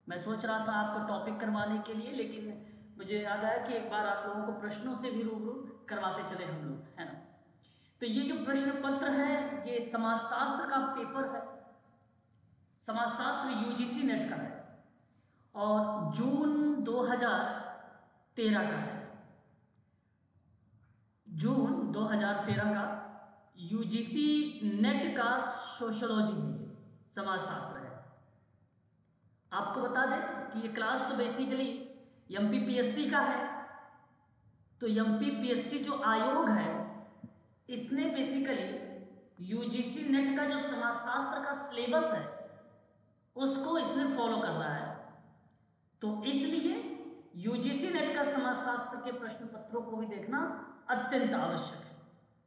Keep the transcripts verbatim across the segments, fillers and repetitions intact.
मैं सोच रहा था आपको टॉपिक करवाने के लिए, लेकिन मुझे याद आया कि एक बार आप लोगों को प्रश्नों से भी रूबरू करवाते चले हम लोग, है ना। तो ये जो प्रश्न पत्र है ये समाजशास्त्र का पेपर है, समाजशास्त्र यूजीसी नेट का है और जून दो हज़ार तेरह का है। जून दो हज़ार तेरह का यूजीसी नेट का सोशोलॉजी है, समाजशास्त्र है। आपको बता दें कि ये क्लास तो बेसिकली एमपीपीएससी का है। तो एमपीपीएससी जो आयोग है इसने बेसिकली यूजीसी नेट का जो समाजशास्त्र का सिलेबस है उसको इसमें फॉलो कर रहा है। तो इसलिए यूजीसी नेट का समाजशास्त्र के प्रश्न पत्रों को भी देखना अत्यंत आवश्यक है।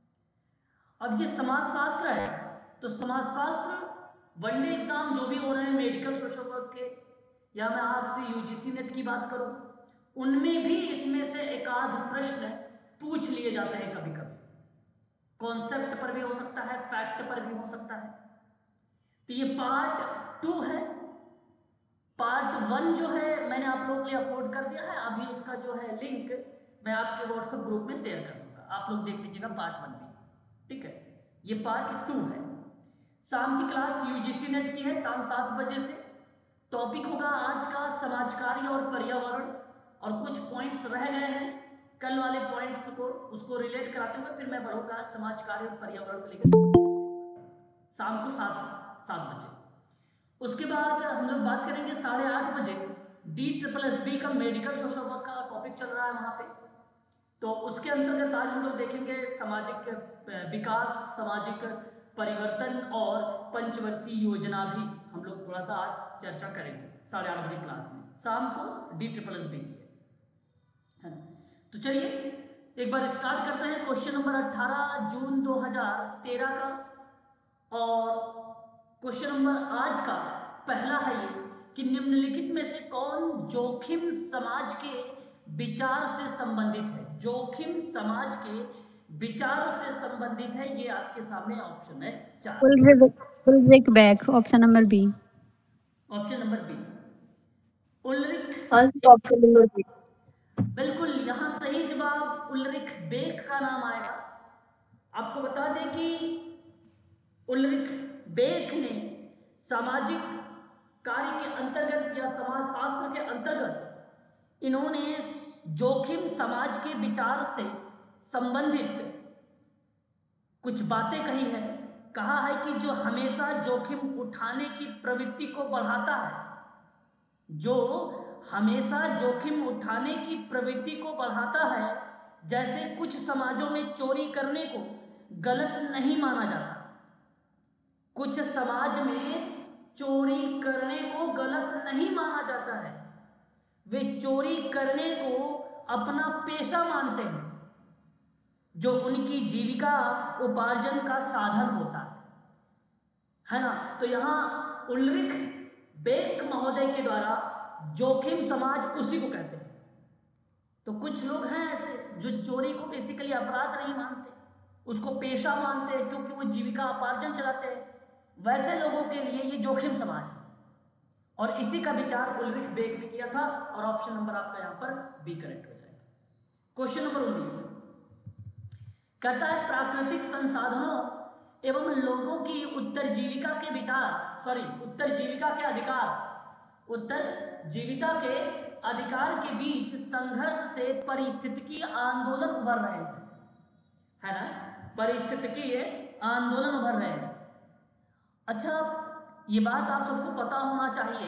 अब ये समाजशास्त्र है तो समाजशास्त्र वनडे एग्जाम जो भी हो रहे हैं मेडिकल सोशल वर्क के, या मैं आपसे यूजीसी नेट की बात करूं, उनमें भी इसमें से एक आध प्रश्न पूछ लिए जाते हैं। कभी कभी कॉन्सेप्ट पर भी हो सकता है, फैक्ट पर भी हो सकता है। तो ये पार्ट टू है। पार्ट वन जो है मैंने आप लोगों के लिए अपलोड कर दिया है, अभी उसका जो है लिंक मैं आपके व्हाट्सएप ग्रुप में शेयर कर दूंगा, आप लोग देख लीजिएगा पार्ट वन भी, ठीक है। ये पार्ट टू है। शाम की क्लास यूजीसी नेट की है, शाम सात बजे से। टॉपिक होगा आज का समाज कार्य और पर्यावरण, और कुछ पॉइंट्स रह गए हैं कल वाले पॉइंट्स को, उसको रिलेट कराते हुए फिर मैं बढ़ूंगा समाज कार्य और पर्यावरण को लेकर शाम को सात सात बजे। उसके बाद हम लोग बात करेंगे साढ़े आठ बजे डी ट्रिपल एस बी का मेडिकल सोशल वर्क का टॉपिक चल रहा है वहाँ पे। तो उसके अंतर्गत आज हम लोग देखेंगे सामाजिक विकास, सामाजिक परिवर्तन और पंचवर्षीय योजना भी हम लोग थोड़ा सा आज चर्चा करेंगे साढ़े आठ बजे क्लास में। शाम को डी ट्रिपल एस बी की है ना। तो चलिए एक बार स्टार्ट करते हैं। क्वेश्चन नंबर अठारह जून दो हज़ार तेरह का, और क्वेश्चन नंबर आज का पहला है ये कि निम्नलिखित में से कौन जोखिम समाज के विचार से संबंधित है। जोखिम समाज के विचार से संबंधित है, ये आपके सामने ऑप्शन है चार। Ulrich Beck, option number B. Option number B Ulrich, option number B बिल्कुल यहाँ सही जवाब उल्रिक बेक का नाम आएगा। आपको बता दें कि उल्रिक बेक ने सामाजिक कार्य के अंतर्गत या समाजशास्त्र के अंतर्गत इन्होंने जोखिम समाज के विचार से संबंधित कुछ बातें कही है। कहा है कि जो हमेशा जोखिम उठाने की प्रवृत्ति को बढ़ाता है, जो हमेशा जोखिम उठाने की प्रवृत्ति को बढ़ाता है, जैसे कुछ समाजों में चोरी करने को गलत नहीं माना जाता। कुछ समाज में चोरी करने को गलत नहीं माना जाता है, वे चोरी करने को अपना पेशा मानते हैं, जो उनकी जीविका उपार्जन का साधन होता है है ना। तो यहाँ उल्रिक बेक महोदय के द्वारा जोखिम समाज उसी को कहते हैं। तो कुछ लोग हैं ऐसे जो चोरी को बेसिकली अपराध नहीं मानते, उसको पेशा मानते हैं क्योंकि वो जीविका उपार्जन चलाते हैं। वैसे लोगों के लिए ये जोखिम समाज है, और इसी का विचार उल्रिक बेक ने किया था, और ऑप्शन नंबर आपका यहाँ पर बी करेक्ट हो जाएगा। क्वेश्चन नंबर उन्नीस कहता है प्राकृतिक संसाधनों एवं लोगों की उत्तरजीविका के विचार सॉरी उत्तरजीविका के अधिकार उत्तर जीविका के अधिकार के बीच संघर्ष से पारिस्थितिकीय आंदोलन उभर रहे हैं, है ना। पारिस्थितिकीय आंदोलन उभर रहे हैं। अच्छा, ये बात आप सबको पता होना चाहिए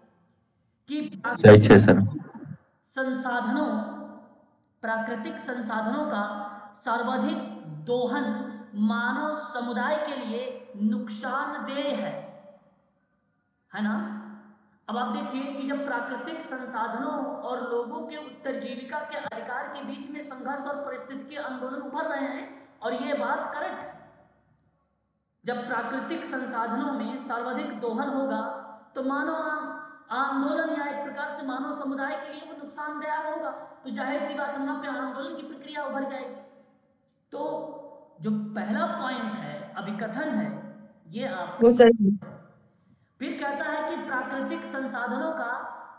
कि संसाधनों प्राकृतिक संसाधनों का सर्वाधिक दोहन मानव समुदाय के लिए नुकसानदेह है, है ना। अब आप देखिए कि जब प्राकृतिक संसाधनों और लोगों के उत्तरजीविका के अधिकार के बीच में संघर्ष और परिस्थितिकीय आंदोलन उभर रहे हैं, और ये बात करेक्ट है। जब प्राकृतिक संसाधनों में सर्वाधिक दोहन होगा तो मानव आंदोलन या एक प्रकार से मानव समुदाय के लिए वो नुकसानदायक होगा, तो जाहिर सी बात वहां पे आंदोलन की प्रक्रिया उभर जाएगी। तो जो पहला पॉइंट है, अभिकथन है, ये आप वो सही। फिर कहता है कि प्राकृतिक संसाधनों का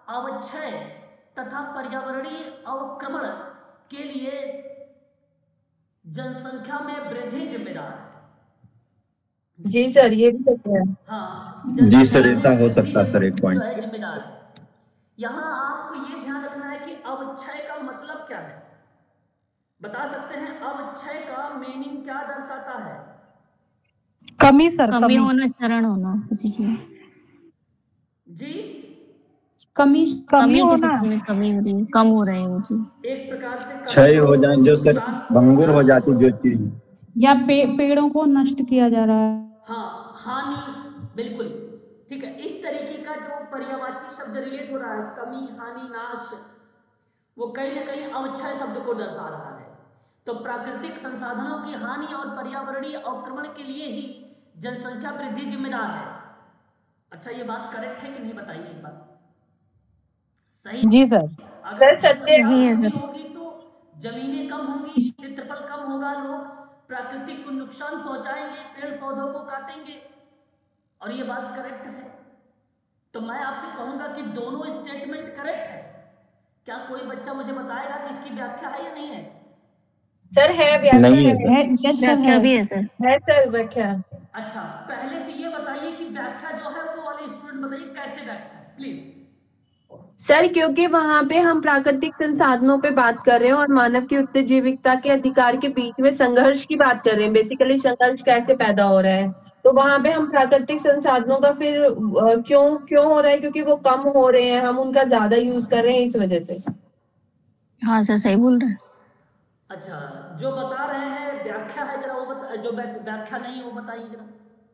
अवक्षय तथा पर्यावरणीय अवक्रमण के लिए जनसंख्या में वृद्धि जिम्मेदार है। जी सर, ये भी सच है। हाँ, जी सर, जनसंख्या ऐसा में हो वृद्धि सकता है सर, एक जो पॉइंट। है जिम्मेदार है। यहाँ आपको ये ध्यान रखना है कि अवक्षय का मतलब क्या है। बता सकते हैं अवक्षय का मीनिंग क्या दर्शाता है? कमी सर, कमी कमी होना, क्षरण होना किसी चीज, जी, कमी कमी कमी किसी होना। चीज में कमी हो रही है, कम हो रहा है वो चीज। एक प्रकार से कमी क्षय को, हो जाए जो सर, नुकसान को, भंगुर हो नाश जाती को, जो चीज। या पे, पेड़ों को नष्ट किया जा रहा है। हाँ, हानि, बिल्कुल ठीक है। इस तरीके का जो पर्यायवाची शब्द रिलेट हो रहा है, कमी, हानि, नाश, वो कहीं ना कहीं अवक्षय शब्द को दर्शा रहा है। तो प्राकृतिक संसाधनों की हानि और पर्यावरणीय अवक्रमण के लिए ही जनसंख्या वृद्धि जिम्मेदार है। अच्छा, ये बात करेक्ट है कि नहीं, बताइए एक बात। सही जी सर। अगर सर, सत्य जनसंख्या है वृद्धि सर। होगी तो जमीनें कम होंगी, क्षेत्रफल कम होगा, लोग प्राकृतिक को नुकसान पहुंचाएंगे, पेड़ पौधों को काटेंगे, और ये बात करेक्ट है। तो मैं आपसे कहूंगा कि दोनों स्टेटमेंट करेक्ट है। क्या कोई बच्चा मुझे बताएगा कि इसकी व्याख्या है या नहीं है? सर है, व्याख्या नहीं है है। सर। है, यस सर, व्याख्या है। भी है सर। है सर व्याख्या। अच्छा, पहले तो ये बताइए कि व्याख्या जो है वो वाले स्टूडेंट बताइए कैसे व्याख्या है, प्लीज। सर, क्योंकि वहाँ पे हम प्राकृतिक संसाधनों पे बात कर रहे हैं और मानव की उत्तरजीविकता के अधिकार के बीच में संघर्ष की बात कर रहे हैं। बेसिकली संघर्ष कैसे पैदा हो रहा है, तो वहाँ पे हम प्राकृतिक संसाधनों का फिर अ, क्यों क्यों हो रहा है, क्योंकि वो कम हो रहे हैं, हम उनका ज्यादा यूज कर रहे हैं, इस वजह से। हाँ सर, सही बोल रहे हैं। अच्छा, जो बता रहे हैं व्याख्या है, जरा वो बता, जो व्या- व्याख्या नहीं है वो बताइए जरा।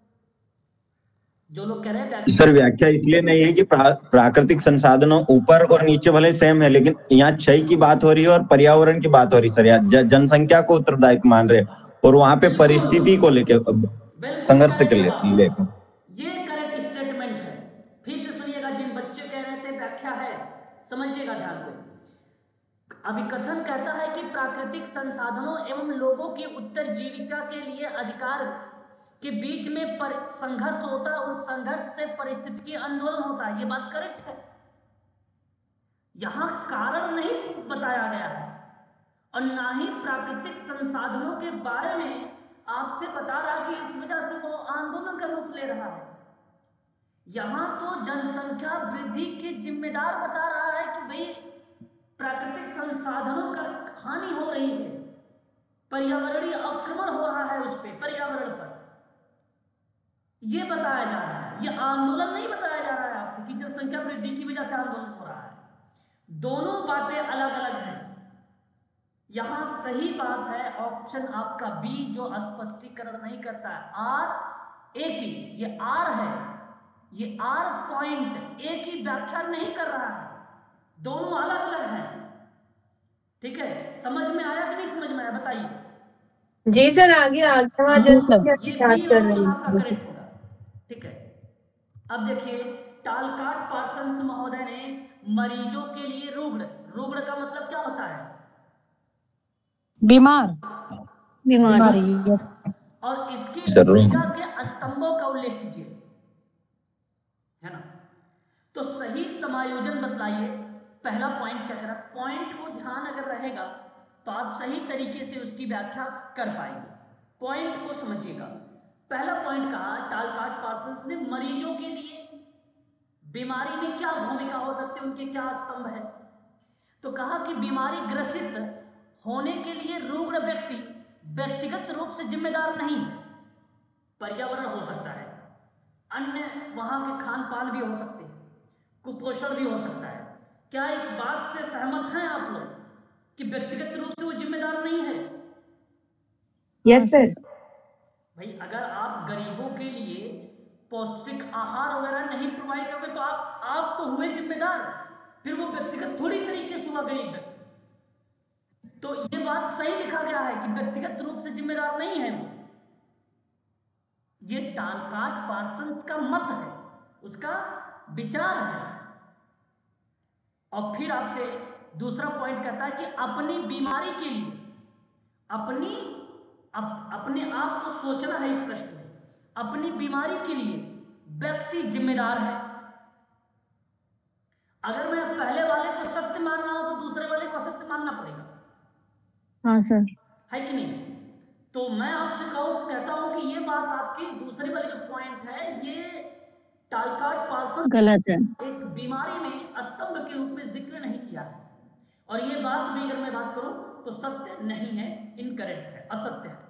जो लोग कह रहे हैं व्याख्या, सर व्याख्या इसलिए नहीं है कि प्रा, प्राकृतिक संसाधनों ऊपर और नीचे भले सेम है, लेकिन यहाँ क्षय की बात हो रही है और पर्यावरण की बात हो रही है सर। यहाँ ज- जनसंख्या को उत्तरदायक मान रहे हैं और वहां पे परिस्थिति को लेके बिल्कुल संघर्ष के करेक्ट लिए जवाब। लेके ये करेक्ट स्टेटमेंट है। फिर से सुनिएगा, जिन बच्चे कह रहे थे व्याख्या है, समझिएगा ध्यान से। अभिकथन कहता है कि प्राकृतिक संसाधनों एवं लोगों की उत्तरजीविका के लिए अधिकार के बीच में पर संघर्ष होता है, उस संघर्ष से परिस्थितिकी आंदोलन होता है। ये बात करेक्ट है। यहां कारण नहीं बताया गया है और ना ही प्राकृतिक संसाधनों के बारे में आपसे बता रहा कि इस वजह से वो आंदोलन का रूप ले रहा है। यहां तो जनसंख्या वृद्धि के जिम्मेदार बता रहा है कि भाई प्राकृतिक संसाधनों का हानि हो रही है, पर्यावरणीय आक्रमण हो रहा है उस पर, पर्यावरण पर, यह बताया जा रहा है। यह आंदोलन नहीं बताया जा रहा है आपसे कि जनसंख्या वृद्धि की वजह से आंदोलन हो रहा है। दोनों बातें अलग अलग हैं। यहां सही बात है ऑप्शन आपका बी, जो स्पष्टीकरण नहीं करता है। आर ए की, ये आर है, ये आर पॉइंट ए की व्याख्या नहीं कर रहा है। दोनों अलग अलग हैं। ठीक है, समझ में आया कि नहीं समझ में आया, बताइए। जी सर, आगे आगे वहाँ जनसंख्या की ये बात बी कर ऑप्शन रहे आपका हैं। करेक्ट होगा। ठीक है, अब देखिए, टालकाट पार्सन्स महोदय ने मरीजों के लिए रुग्ण, रुग्ण का मतलब क्या होता है? बीमार, बीमारी। बीमारी, यस। और इसकी जरूर। भूमिका के स्तंभों का उल्लेख कीजिए, है ना। तो सही समायोजन बतलाइए। पहला पॉइंट क्या कह रहा है, पॉइंट को ध्यान अगर रहेगा तो आप सही तरीके से उसकी व्याख्या कर पाएंगे। पॉइंट को समझिएगा। पहला पॉइंट कहा, टालकाट पार्सन्स ने मरीजों के लिए बीमारी में क्या भूमिका हो सकती है, उनके क्या स्तंभ है। तो कहा कि बीमारी ग्रसित होने के लिए रुग्ण व्यक्ति व्यक्तिगत रूप से जिम्मेदार नहीं है। पर्यावरण हो सकता है, अन्य वहां के खान पान भी हो सकते हैं, कुपोषण भी हो सकता है। क्या इस बात से सहमत हैं आप लोग कि व्यक्तिगत रूप से वो जिम्मेदार नहीं है? Yes sir. भाई, अगर आप गरीबों के लिए पौष्टिक आहार वगैरह नहीं प्रोवाइड करोगे तो आप आप तो हुए जिम्मेदार, फिर वो व्यक्तिगत थोड़ी तरीके से हुआ गरीब व्यक्ति। तो ये बात सही लिखा गया है कि व्यक्तिगत रूप से जिम्मेदार नहीं है वो। ये टालकाट पार्सन्स का मत है, उसका विचार है। और फिर आपसे दूसरा पॉइंट कहता है कि अपनी बीमारी के लिए अपनी अप, अपने आप को सोचना है। इस प्रश्न में अपनी बीमारी के लिए व्यक्ति जिम्मेदार है अगर मैं पहले वाले को सत्य मान रहा हूं तो दूसरे वाले को असत्य मानना पड़ेगा, हाँ सर। है कि नहीं? तो मैं आपसे कहूं कहता हूं कि ये बात आपकी दूसरी वाली जो पॉइंट है ये टालकाट पार्सन गलत है। एक बीमारी में स्तंभ के रूप में जिक्र नहीं किया है, और ये बात भी अगर मैं बात करूं तो सत्य नहीं है, इनकरेक्ट है, असत्य है।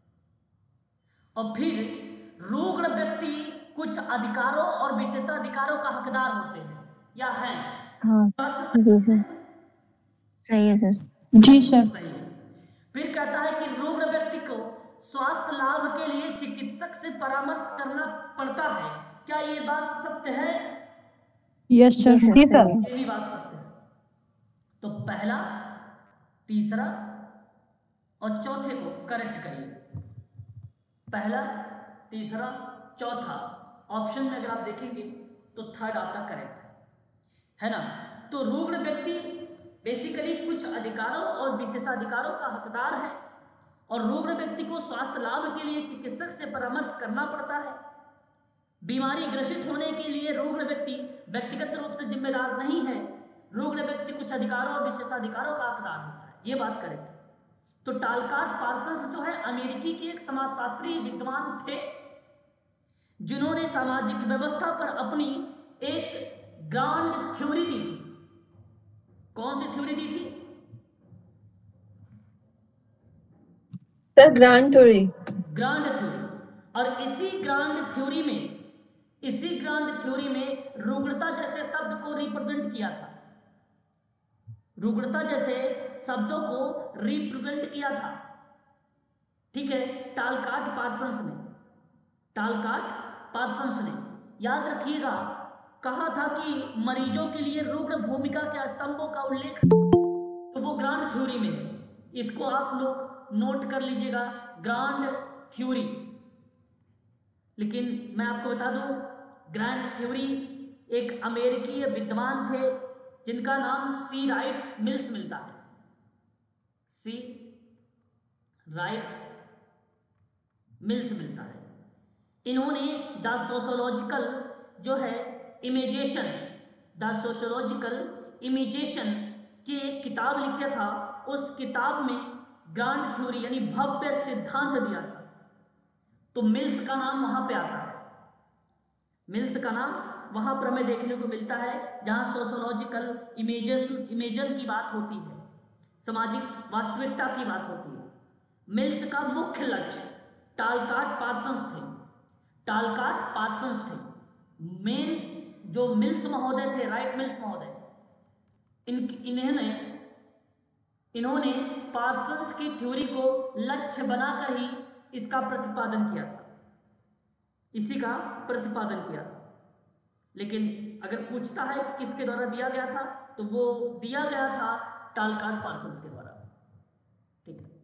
और फिर रुग्ण व्यक्ति कुछ अधिकारों और विशेषाधिकारों का हकदार होते हैं या हैं? हाँ बात से जी सर, सही है सर। जी सर। सही है। फिर कहता है कि रुग्ण व्यक्ति को स्वास्थ्य लाभ के लिए चिकित्सक से परामर्श करना पड़ता है। क्या ये बात सत्य है? Yes sir. जी जी सर, सर। सही है। ये भी बात सत्य है। तो पहला, तीसरा और चौथे को करेक्ट करिए। पहला, तीसरा, चौथा ऑप्शन में अगर आप देखेंगे तो थर्ड आपका करेक्ट है, है ना? तो रुग्ण व्यक्ति बेसिकली कुछ अधिकारों और विशेषाधिकारों का हकदार है, और रुग्ण व्यक्ति को स्वास्थ्य लाभ के लिए चिकित्सक से परामर्श करना पड़ता है। बीमारी ग्रसित होने के लिए रुग्ण व्यक्ति व्यक्तिगत रूप से जिम्मेदार नहीं है। रुग्ण व्यक्ति कुछ अधिकारों और विशेषाधिकारों का हकदार होता है, ये बात करेक्ट है। तो टालकाट पार्सन्स जो है अमेरिकी के एक समाजशास्त्री विद्वान थे, जिन्होंने सामाजिक व्यवस्था पर अपनी एक ग्रांड थ्योरी दी थी। कौन सी थ्योरी दी थी? Sir grand theory. Grand theory. और इसी ग्रांड थ्योरी में इसी ग्रांड थ्योरी में रुग्णता जैसे शब्द को रिप्रेजेंट किया था। रुग्णता जैसे शब्दों को रिप्रेजेंट किया था, ठीक है, टालकाट पार्सन्स ने। टालकाट पार्सन्स ने, याद रखिएगा, कहा था कि मरीजों के लिए रुग्ण भूमिका के स्तंभों का उल्लेख तो वो ग्रांड थ्योरी में है। इसको आप लोग नोट कर लीजिएगा, ग्रांड थ्योरी। लेकिन मैं आपको बता दूं, ग्रांड थ्योरी एक अमेरिकी विद्वान थे जिनका नाम सी राइट्स मिल्स मिलता है। सी राइट मिल्स मिलता है। इन्होंने द सोशोलॉजिकल जो है इमेजेशन द सोशोलॉजिकल इमेजेशन की एक किताब लिखा था। उस किताब में ग्रांड थ्योरी यानी भव्य सिद्धांत दिया था। तो मिल्स का नाम वहां पे आता है। मिल्स का नाम वहां पर हमें देखने को मिलता है जहां सोशोलॉजिकल इमेजेस इमेजन की बात होती है, सामाजिक वास्तविकता की बात होती है। मिल्स का मुख्य लक्ष्य टालकाट पार्सन्स थे। टालकाट पार्सन्स थे मेन जो मिल्स महोदय थे, राइट मिल्स महोदय। इन इन्होंने इन्होंने पार्सन्स की थ्योरी को लक्ष्य बनाकर ही इसका प्रतिपादन किया था, इसी का प्रतिपादन किया था। लेकिन अगर पूछता है कि किसके द्वारा दिया गया था, तो वो दिया गया था टालकाट पार्सन्स के द्वारा, ठीक है।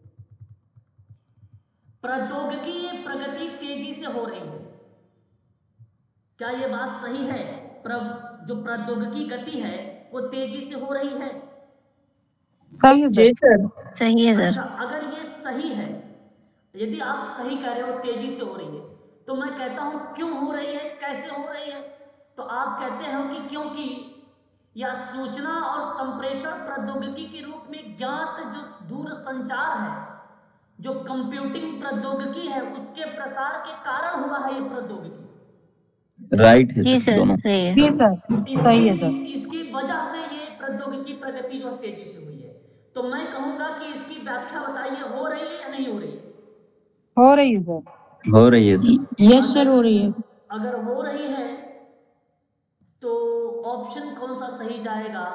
प्रौद्योगिकी प्रगति तेजी से हो रही है। क्या ये बात सही है? प्र, जो प्रौद्योगिकी गति है वो तेजी से हो रही है। सही है जी सर। सर। सही है अच्छा, सर। अगर ये सही है, यदि आप सही कह रहे हो तेजी से हो रही है, तो मैं कहता हूं क्यों हो रही है, कैसे हो रही है? तो आप कहते हो कि क्योंकि यह सूचना और संप्रेषण प्रौद्योगिकी के रूप में ज्ञात जो दूर संचार है, जो कंप्यूटिंग प्रौद्योगिकी है, उसके प्रसार के कारण हुआ है ये प्रौद्योगिकी। राइट है जी सर, सर, दोनों। सही है। जी सर। सही है सर। इसकी इसकी वजह से ये प्रौद्योगिकी प्रगति जो तेजी से हुई है। तो मैं कहूंगा कि इसकी व्याख्या बताइए, हो रही है या नहीं हो रही है? हो रही है सर। हो रही है सर। यस सर, हो रही है। अगर हो रही है तो ऑप्शन कौन सा सही जाएगा?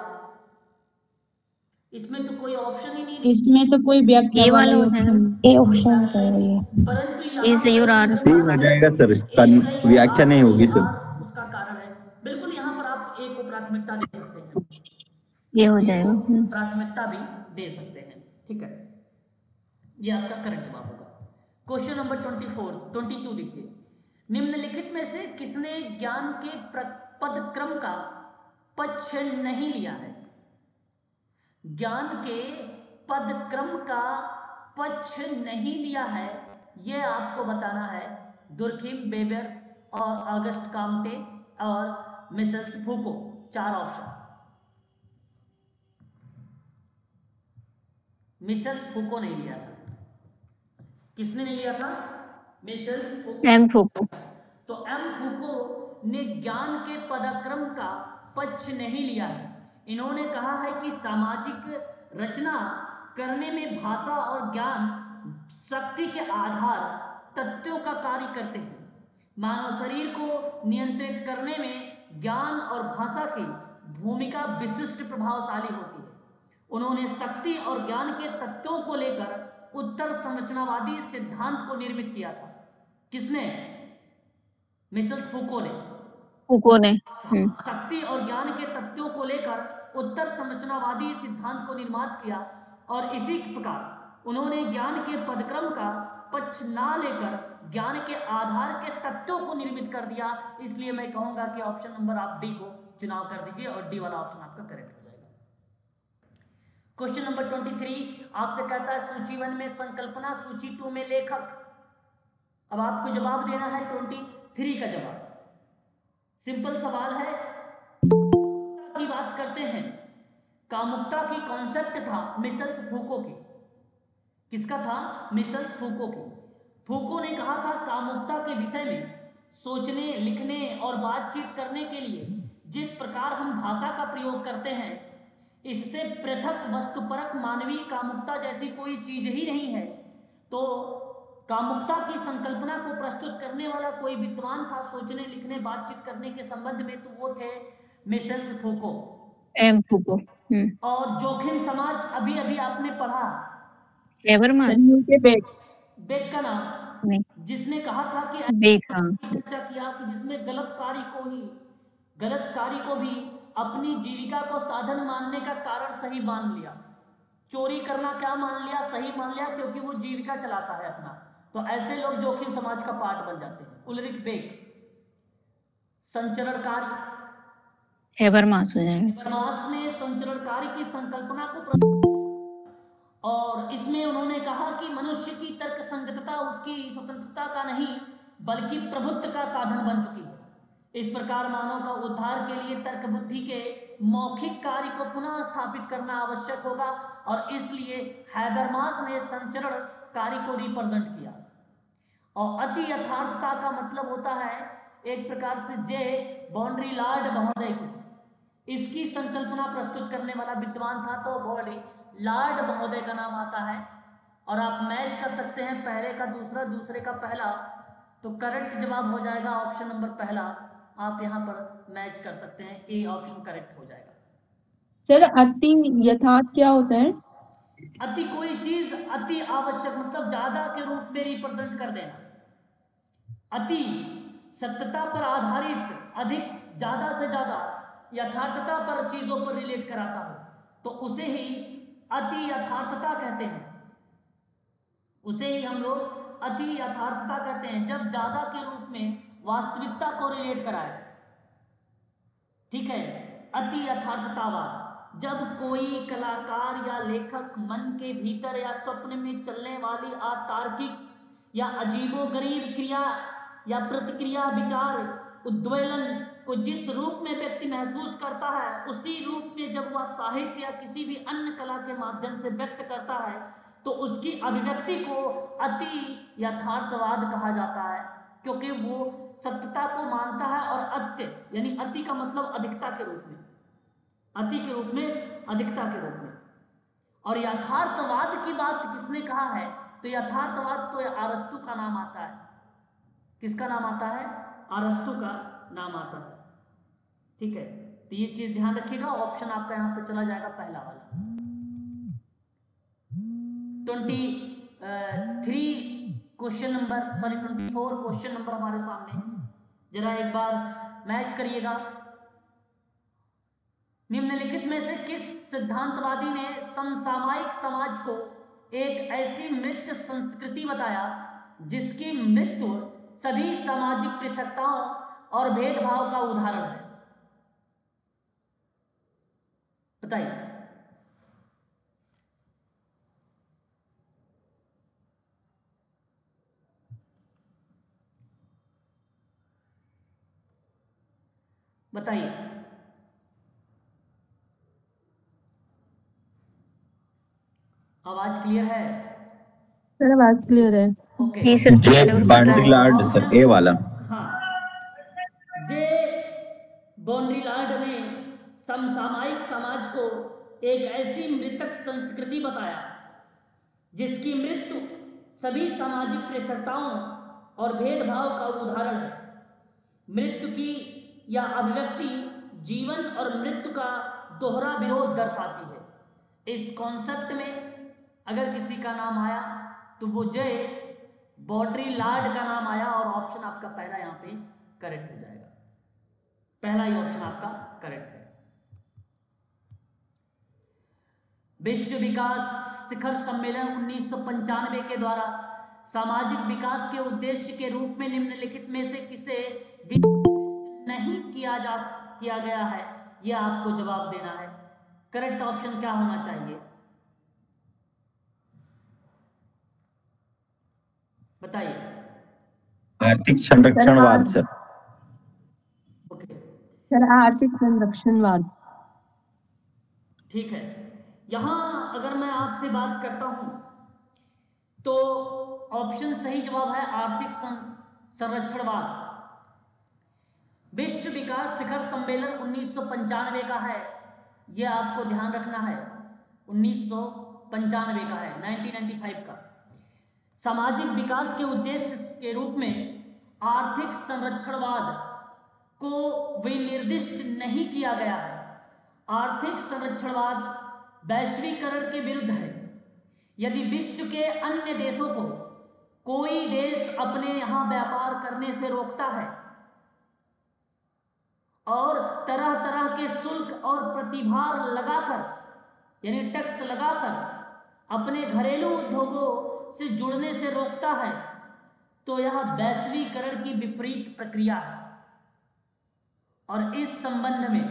इसमें तो कोई ऑप्शन ही नहीं, इसमें तो कोई व्याख्या ये वाला वाला हो ऑप्शन जाएगा। नहीं। ए ऑप्शन सही है। परंतु ए यहाँ सही और आर पर सी हो जाएगा सर, इसका ए सही है, व्याख्या आर नहीं सही होगी है, सर। आर उसका कारण है। बिल्कुल, यहाँ पर आप ए को प्राथमिकता दे सकते हैं, ये हो ए जाएगा। को हम्म। प्राथमिकता भी दे सकते हैं, ठीक है। ये आपका करेक्ट जवाब होगा। Question number twenty four twenty two देखिए, निम्नलिखित में से किसने ज्ञान के पदक्रम का पक्ष नहीं लिया है? ज्ञान के पदक्रम का पक्ष नहीं लिया है, यह आपको बताना है। दुर्खिम, वेबर और ऑगस्ट काम्टे और मिशेल फूको, चार ऑप्शन। मिशेल फूको ने लिया था। किसने नहीं लिया था? Michel Foucault. M Foucault. तो एम फूको ने ज्ञान के पदाक्रम का पक्ष नहीं लिया है। इन्होंने कहा है कि सामाजिक रचना करने में भाषा और ज्ञान शक्ति के आधार तत्वों का कार्य करते हैं। मानव शरीर को नियंत्रित करने में ज्ञान और भाषा की भूमिका विशिष्ट प्रभावशाली होती है। उन्होंने शक्ति और ज्ञान के तत्वों को लेकर उत्तर संरचनावादी सिद्धांत को निर्मित किया था। किसने? मिशेल फूको ने। फूको ने। हम्म। शक्ति और ज्ञान के तत्वों को लेकर उत्तर संरचनावादी सिद्धांत को निर्माण किया और इसी प्रकार उन्होंने ज्ञान के पदक्रम का पक्ष ना लेकर ज्ञान के आधार के तत्वों को निर्मित कर दिया। इसलिए मैं कहूंगा कि ऑप्शन नंबर आप डी को चुनाव कर दीजिए और डी वाला ऑप्शन आपका करेक्ट हो जाएगा। क्वेश्चन नंबर तेईस आपसे कहता है सूची वन में संकल्पना, सूची टू में लेखक। अब आपको जवाब देना है तेईस का जवाब। सिंपल सवाल है, की बात करते हैं। कामुकता की कॉन्सेप्ट था मिशेल फूको की। किसका था? मिशेल फूको की। फूको ने कहा था कामुकता के विषय में सोचने, लिखने और बातचीत करने के लिए जिस प्रकार हम भाषा का प्रयोग करते हैं, इससे पृथक वस्तुपरक मानवीय कामुकता जैसी कोई चीज ही नहीं है। तो कामुकता की संकल्पना को प्रस्तुत करने वाला कोई विद्वान था सोचने, लिखने, बातचीत करने के संबंध में, तो वो थे मिशेल फूको। एम फूको। हम्म। और जोखिम समाज अभी अभी आपने पढ़ा, हेबरमास। के बेक। बेक का नाम, नहीं, जिसने कहा था कि बेक। हाँ। चर्चा किया कि जिसमें गलत कार्य को ही गलत कार्य को भी अपनी जीविका को साधन मानने का कारण सही मान लिया। चोरी करना क्या मान लिया? सही मान लिया, क्योंकि वो जीविका चलाता है अपना। तो ऐसे लोग जोखिम समाज का पार्ट बन जाते हैं। Ulrich Beck. संचरण कार्य, हेबरमास हो जाएगा। हेबरमास ने संचरण कार्य की संकल्पना को प्रस्तुत किया और इसमें उन्होंने कहा कि मनुष्य की तर्क संगतता उसकी स्वतंत्रता का नहीं बल्कि प्रभुत्व का साधन बन चुकी है। इस प्रकार मानव का उद्धार के लिए तर्क बुद्धि के मौखिक कार्य को पुनः स्थापित करना आवश्यक होगा और इसलिए हैबरमास ने संचरण कार्य को रिप्रेजेंट किया। और अति यथार्थता का मतलब होता है एक प्रकार से जे बाउंड्री लार्ड महोदय की, इसकी संकल्पना प्रस्तुत करने वाला विद्वान था, तो बॉडी लार्ड महोदय का नाम आता है। और आप मैच कर सकते हैं पहले का दूसरा, दूसरे का पहला, तो करेक्ट जवाब हो जाएगा ऑप्शन नंबर पहला। आप यहाँ पर मैच कर सकते हैं, ए ऑप्शन करेक्ट हो जाएगा। सर अति यथार्थ क्या होता है? अति कोई चीज अति आवश्यक मतलब ज्यादा के रूप में रिप्रेजेंट कर देना। अति सत्यता पर आधारित, अधिक, ज्यादा से ज्यादा यथार्थता पर चीजों पर रिलेट कराता हो तो उसे ही अति यथार्थता कहते हैं। उसे ही हम लोग अति यथार्थता कहते हैं, जब ज्यादा के रूप में वास्तविकता को रिलेट कराए। ठीक है, अति यथार्थतावाद, जब कोई कलाकार या लेखक मन के भीतर या स्वप्न में चलने वाली अतार्किक या अजीबोगरीब क्रिया या प्रतिक्रिया, विचार, उद्वेलन को जिस रूप में व्यक्ति महसूस करता है, उसी रूप में जब वह साहित्य या किसी भी अन्य कला के माध्यम से व्यक्त करता है तो उसकी अभिव्यक्ति को अति यथार्थवाद कहा जाता है, क्योंकि वो सत्यता को मानता है। और अत्य यानी अति का मतलब अधिकता के रूप में, अति के रूप में अधिकता के रूप में। और यथार्थवाद की बात किसने कहा है? तो यथार्थवाद तो अरस्तु का नाम आता है। किसका नाम आता है? अरस्तु का नाम आता है। ठीक है, तो ये चीज ध्यान रखिएगा। ऑप्शन आपका यहाँ पे चला जाएगा पहला वाला। Twenty three question number sorry twenty four question number हमारे सामने, जरा एक बार मैच करिएगा। निम्नलिखित में से किस सिद्धांतवादी ने समसामयिक समाज को एक ऐसी मृत संस्कृति बताया जिसकी मृत्यु सभी सामाजिक पृथकताओं और भेदभाव का उदाहरण है? बताइए। बताइए। आवाज क्लियर है? सर आवाज क्लियर है। ओके। जी sir J Baudrillard sir, A वाला। हाँ, जे बांड्रीलार्ड ने समसामयिक समाज को एक ऐसी मृतक संस्कृति बताया जिसकी मृत्यु सभी सामाजिक पृथकताओं और भेदभाव का उदाहरण है। मृत्यु की यह अभिव्यक्ति जीवन और मृत्यु का दोहरा विरोध दर्शाती है। इस कॉन्सेप्ट में अगर किसी का नाम आया तो वो जय बांड्रीलार्ड का नाम आया और ऑप्शन आपका पहला यहाँ पे करेक्ट हो जाएगा। पहला ही ऑप्शन आपका करेक्ट है। विश्व विकास शिखर सम्मेलन उन्नीस सौ पंचानवे के द्वारा सामाजिक विकास के उद्देश्य के रूप में निम्नलिखित में से किसे नहीं किया जा किया गया है, यह आपको जवाब देना है। करेक्ट ऑप्शन क्या होना चाहिए बताइए। आर्थिक संरक्षणवाद सर। ओके सर आर्थिक संरक्षणवाद। ठीक है। यहां अगर मैं आपसे बात करता हूं तो ऑप्शन सही जवाब है आर्थिक संरक्षणवाद। विश्व विकास शिखर सम्मेलन उन्नीस सौ पंचानवे का है, यह आपको ध्यान रखना है। उन्नीस सौ पंचानवे का है, उन्नीस सौ पचानवे का। सामाजिक विकास के उद्देश्य के रूप में आर्थिक संरक्षणवाद को विनिर्दिष्ट नहीं किया गया है। आर्थिक संरक्षणवाद वैश्वीकरण के विरुद्ध है। यदि विश्व के अन्य देशों को कोई देश अपने यहां व्यापार करने से रोकता है और तरह तरह के शुल्क और प्रतिभार लगाकर यानी टैक्स लगाकर अपने घरेलू उद्योगों से जुड़ने से रोकता है तो यह वैश्वीकरण की विपरीत प्रक्रिया है। और इस संबंध में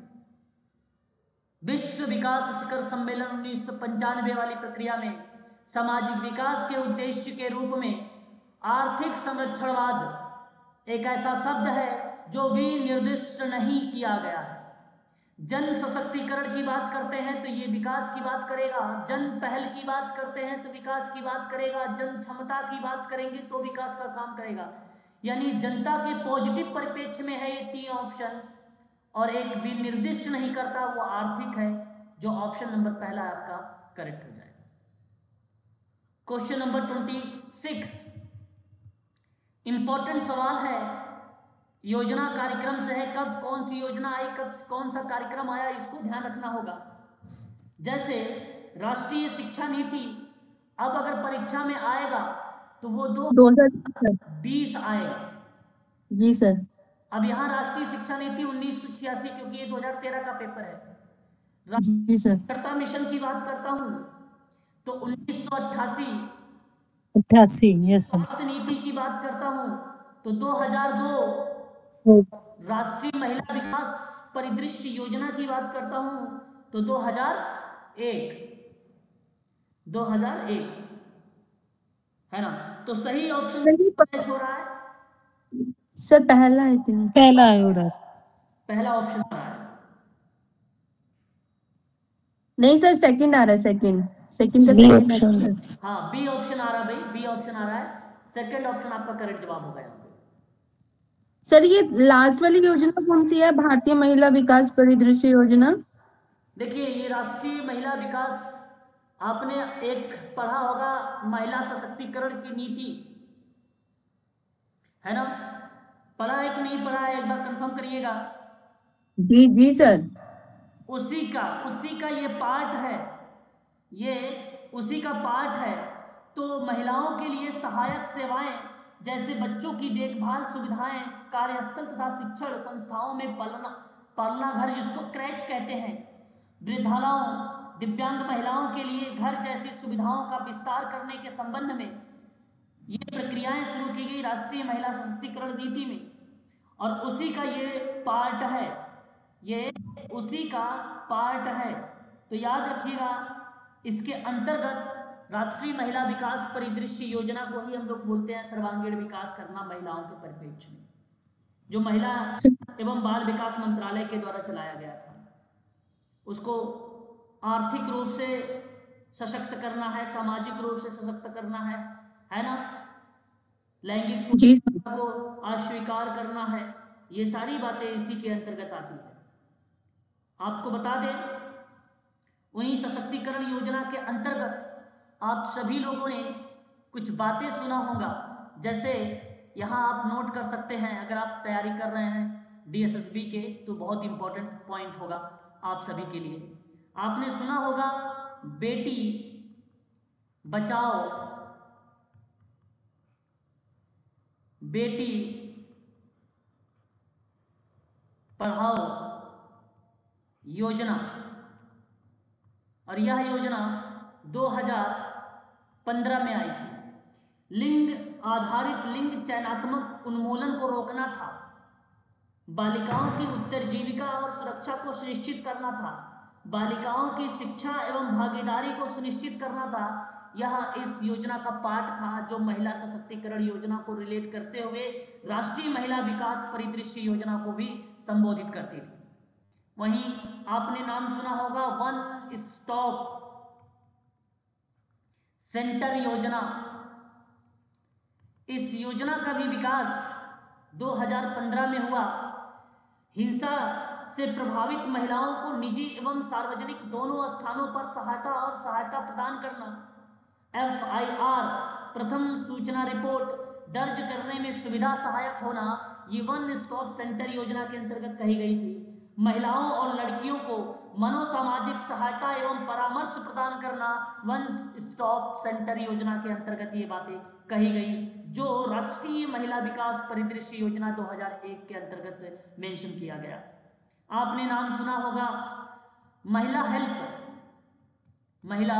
विश्व विकास शिखर सम्मेलन उन्नीस सौ पंचानवे वाली प्रक्रिया में सामाजिक विकास के उद्देश्य के रूप में आर्थिक संरक्षणवाद एक ऐसा शब्द है जो भी निर्दिष्ट नहीं किया गया है। जन सशक्तिकरण की बात करते हैं तो ये विकास की बात करेगा, जन पहल की बात करते हैं तो विकास की बात करेगा, जन क्षमता की बात करेंगे तो विकास का काम करेगा। यानी जनता के पॉजिटिव परिप्रेक्ष्य में है ये तीन ऑप्शन, और एक भी निर्दिष्ट नहीं करता वो आर्थिक है, जो ऑप्शन नंबर पहला आपका करेक्ट हो जाएगा। Question number twenty six important सवाल है, योजना कार्यक्रम से है, कब कौन सी योजना आई, कब कौन सा कार्यक्रम आया, इसको ध्यान रखना होगा। जैसे राष्ट्रीय शिक्षा नीति अब अगर परीक्षा में आएगा तो वो दो हजार बीस आएगा। जी सर। अब यहाँ राष्ट्रीय शिक्षा नीति उन्नीस सौ छियासी, क्योंकि ये दो हजार तेरह का पेपर है। जी सर। राष्ट्रीय मिशन की बात करता हूँ तो उन्नीस सौ अट्ठासी अट्ठासी यस सर। स्वास्थ्य नीति की बात करता हूँ तो दो हजार दो राष्ट्रीय महिला विकास परिदृश्य योजना की बात करता हूँ तो दो हजार एक दो हजार एक है ना। तो सही ऑप्शन हो रहा है सर पहला है तीन पहला है हो रहा है। पहला ऑप्शन आ रहा है। नहीं सर सेकंड आ रहा है, सेकंड सेकंड का बी second ऑप्शन। है सर। हाँ बी ऑप्शन आ रहा है भाई, बी ऑप्शन आ रहा है। सेकंड ऑप्शन आपका करेक्ट जवाब होगा यहाँ पे। सर ये लास्ट वाली योजना कौन सी है, भारतीय महिला विकास परिदृश्य योजना? देखिए ये राष्ट्रीय महिला विकास आपने एक पढ़ा होगा, महिला सशक्तिकरण की नीति है ना, पढ़ा है कि नहीं पढ़ा है, एक बार कंफर्म करिएगा। जी जी सर। उसी का उसी का ये पार्ट है, ये उसी का पार्ट है। तो महिलाओं के लिए सहायक सेवाएं जैसे बच्चों की देखभाल सुविधाएं, कार्यस्थल तथा शिक्षण संस्थाओं में पालना पालना घर जिसको क्रैच कहते हैं, वृद्धालयों, दिव्यांग महिलाओं के लिए घर जैसी सुविधाओं का विस्तार करने के संबंध में ये प्रक्रियाएं शुरू की गई राष्ट्रीय महिला सशक्तिकरण नीति में, और उसी का ये पार्ट है, ये उसी का पार्ट है। तो याद रखिएगा इसके अंतर्गत राष्ट्रीय महिला विकास परिदृश्य योजना को ही हम लोग बोलते हैं सर्वांगीण विकास करना महिलाओं के परिप्रेक्ष्य में, जो महिला एवं बाल विकास मंत्रालय के द्वारा चलाया गया था। उसको आर्थिक रूप से सशक्त करना है, सामाजिक रूप से सशक्त करना है है ना, लैंगिक जी पुरुषता को अस्वीकार करना है, ये सारी बातें इसी के अंतर्गत आती है। आपको बता दें, उन्हीं सशक्तिकरण योजना के अंतर्गत आप सभी लोगों ने कुछ बातें सुना होगा, जैसे यहाँ आप नोट कर सकते हैं, अगर आप तैयारी कर रहे हैं डीएसएसबी के तो बहुत इंपॉर्टेंट पॉइंट होगा आप सभी के लिए। आपने सुना होगा बेटी बचाओ बेटी पढ़ाओ योजना, और यह योजना दो हज़ार पंद्रह में आई थी। लिंग आधारित लिंग चयनात्मक उन्मूलन को रोकना था, बालिकाओं की उत्तरजीविका और सुरक्षा को सुनिश्चित करना था, बालिकाओं की शिक्षा एवं भागीदारी को सुनिश्चित करना था। यह इस योजना का पार्ट था जो महिला सशक्तिकरण योजना को रिलेट करते हुए राष्ट्रीय महिला विकास परिदृश्य योजना को भी संबोधित करती थी। वहीं आपने नाम सुना होगा वन स्टॉप सेंटर योजना। इस योजना का भी विकास दो हज़ार पंद्रह में हुआ। हिंसा से प्रभावित महिलाओं को निजी एवं सार्वजनिक दोनों स्थानों पर सहायता और सहायता प्रदान करना, एफ आई आर प्रथम सूचना रिपोर्ट दर्ज करने में सुविधा सहायक होना, ये वन स्टॉप सेंटर योजना के अंतर्गत कही गई थी। महिलाओं और लड़कियों को मनोसामाजिक सहायता एवं परामर्श प्रदान करना, वन स्टॉप सेंटर योजना के अंतर्गत ये बातें कही गई, जो राष्ट्रीय महिला विकास परिदृश्य योजना दो हज़ार एक के अंतर्गत मेंशन किया गया। आपने नाम सुना होगा महिला हेल्प महिला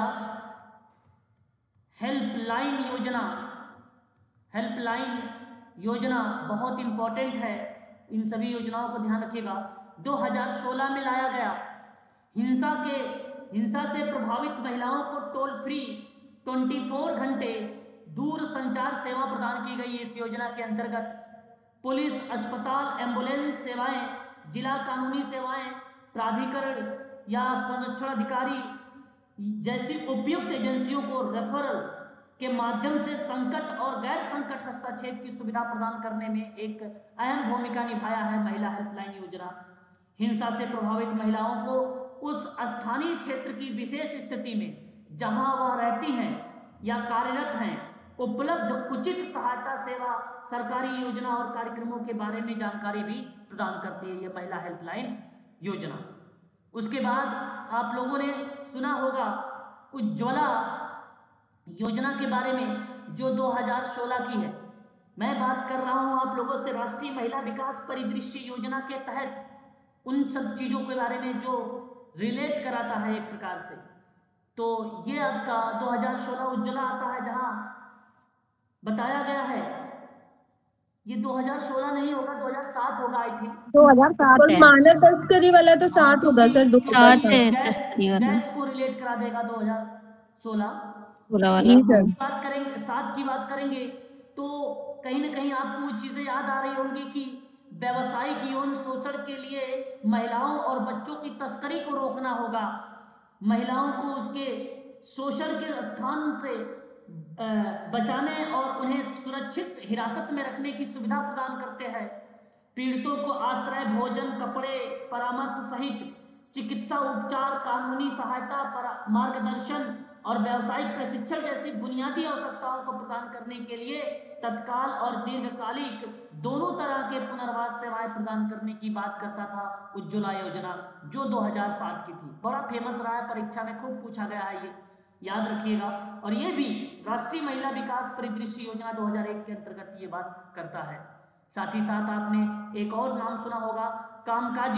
हेल्पलाइन योजना। हेल्पलाइन योजना बहुत इंपॉर्टेंट है, इन सभी योजनाओं को ध्यान रखिएगा। दो हज़ार सोलह में लाया गया। हिंसा के हिंसा से प्रभावित महिलाओं को टोल फ्री चौबीस घंटे दूर संचार सेवा प्रदान की गई। इस योजना के अंतर्गत पुलिस, अस्पताल, एम्बुलेंस सेवाएं, जिला कानूनी सेवाएं, प्राधिकरण या संरक्षण अधिकारी जैसी उपयुक्त एजेंसियों को रेफरल के माध्यम से संकट और गैर संकट हस्तक्षेप की सुविधा प्रदान करने में एक अहम भूमिका निभाया है महिला हेल्पलाइन योजना। हिंसा से प्रभावित महिलाओं को उस स्थानीय क्षेत्र की विशेष स्थिति में जहां वह रहती हैं या कार्यरत हैं उपलब्ध उचित सहायता सेवा, सरकारी योजना और कार्यक्रमों के बारे में जानकारी भी प्रदान करती है ये महिला हेल्पलाइन योजना। उसके बाद आप लोगों ने सुना होगा उज्ज्वला योजना के बारे में, जो दो हज़ार सोलह की है। मैं बात कर रहा हूं आप लोगों से राष्ट्रीय महिला विकास परिदृश्य योजना के तहत उन सब चीज़ों के बारे में जो रिलेट कराता है एक प्रकार से। तो ये आपका दो हज़ार सोलह उज्ज्वला आता है, जहां बताया गया है, ये दो हज़ार सोलह नहीं होगा, दो हज़ार सात होगा आई थिंक। दो हज़ार सात और है। मानव तस्करी वाला तो साठ होगा सर, दो सात हजार है गैस तस्करी वाला, गैस को रिलेट करा देगा दो हज़ार सोलह। सोलह वाला। जी सर। बात करेंगे सात की बात करेंगे तो कहीं ना कहीं आपको वो चीज़ें याद आ रही होंगी कि व्यावसायिक यौन शोषण के लिए महिलाओं और बच्चों की तस्करी को रोकना होगा। महिलाओं को उसके शोषण के स्थान से बचाने और उन्हें सुरक्षित हिरासत में रखने की सुविधा प्रदान करते हैं। पीड़ितों को आश्रय, भोजन, कपड़े, परामर्श सहित चिकित्सा उपचार, कानूनी सहायता, मार्गदर्शन और व्यावसायिक प्रशिक्षण जैसी बुनियादी आवश्यकताओं को प्रदान करने के लिए तत्काल और दीर्घकालिक दोनों तरह के पुनर्वास सेवाएं प्रदान करने की बात करता था उज्ज्वला योजना, जो दो हज़ार सात की थी। बड़ा फेमस रहा है, परीक्षा में खूब पूछा गया है, ये याद रखिएगा। और ये भी राष्ट्रीय महिला विकास परिदृश्य योजना दो हज़ार एक के अंतर्गत ये बात करता है। साथ ही साथ आपने एक और नाम सुना होगा कामकाजी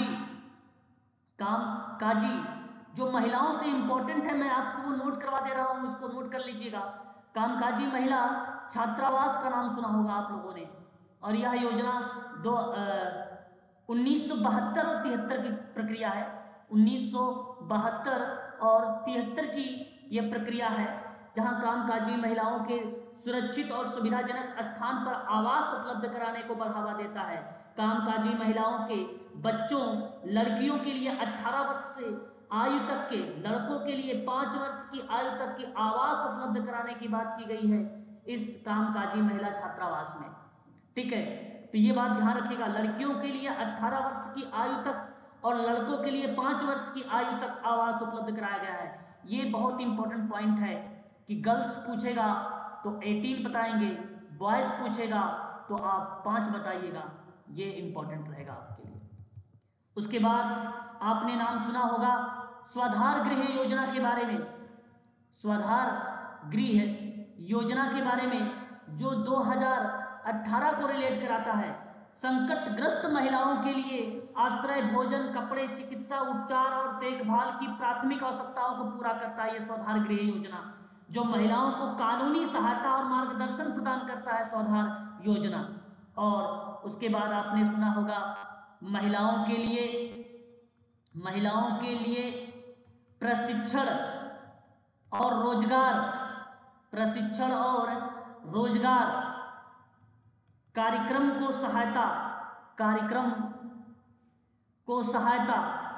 कामकाजी जो महिलाओं से इंपॉर्टेंट है, मैं आपको वो नोट करवा दे रहा हूँ, इसको नोट कर लीजिएगा। कामकाजी महिला छात्रावास का नाम सुना होगा आप लोगों ने, और यह योजना दो उन्नीस सौ बहत्तर और तिहत्तर की प्रक्रिया है। उन्नीस सौ बहत्तर और तिहत्तर की यह प्रक्रिया है, जहां कामकाजी महिलाओं के सुरक्षित और सुविधाजनक स्थान पर आवास उपलब्ध कराने को बढ़ावा देता है। कामकाजी महिलाओं के बच्चों, लड़कियों के लिए अठारह वर्ष से आयु तक के लड़कों के लिए पांच वर्ष की आयु तक की आवास उपलब्ध कराने की बात की गई है इस कामकाजी महिला छात्रावास में। ठीक है, तो ये बात ध्यान रखिएगा, लड़कियों के लिए अठारह वर्ष की आयु तक और लड़कों के लिए पांच वर्ष की आयु तक आवास उपलब्ध कराया गया है। ये बहुत इंपॉर्टेंट पॉइंट है कि गर्ल्स पूछेगा तो अठारह बताएंगे, बॉयज पूछेगा तो आप पांच बताइएगा, ये इंपॉर्टेंट रहेगा आपके लिए। उसके बाद आपने नाम सुना होगा स्वाधार गृह योजना के बारे में। स्वाधार गृह योजना के बारे में जो दो हज़ार अठारह को रिलेट कराता है, संकटग्रस्त महिलाओं के लिए आश्रय, भोजन, कपड़े, चिकित्सा उपचार और देखभाल की प्राथमिक आवश्यकताओं को पूरा करता है। ये स्वाधार गृह योजना जो महिलाओं को कानूनी सहायता और मार्गदर्शन प्रदान करता है, स्वाधार योजना। और उसके बाद आपने सुना होगा महिलाओं के लिए महिलाओं के लिए प्रशिक्षण और रोजगार प्रशिक्षण और रोजगार कार्यक्रम को सहायता कार्यक्रम को सहायता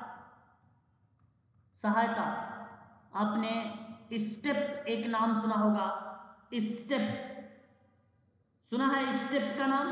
सहायता आपने स्टेप एक नाम सुना होगा, स्टेप सुना है स्टेप का नाम?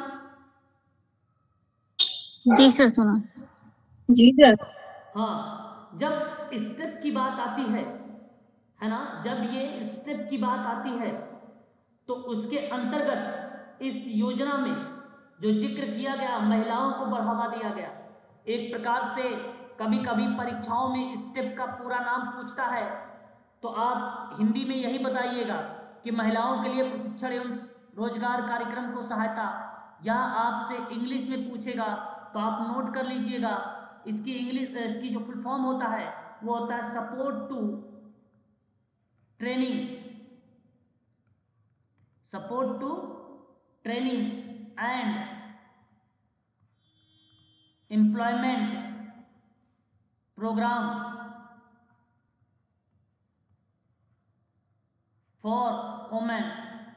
जी सर सुना। जी सर। हाँ, जब स्टेप की बात आती है है ना, जब ये स्टेप की बात आती है तो उसके अंतर्गत इस योजना में जो जिक्र किया गया, महिलाओं को बढ़ावा दिया गया। एक प्रकार से कभी कभी परीक्षाओं में स्टेप का पूरा नाम पूछता है तो आप हिंदी में यही बताइएगा कि महिलाओं के लिए प्रशिक्षण एवं रोजगार कार्यक्रम को सहायता, या आपसे इंग्लिश में पूछेगा तो आप नोट कर लीजिएगा, इसकी इंग्लिश इसकी जो फुल फॉर्म होता है वो होता है support to training support to training and employment programme for women.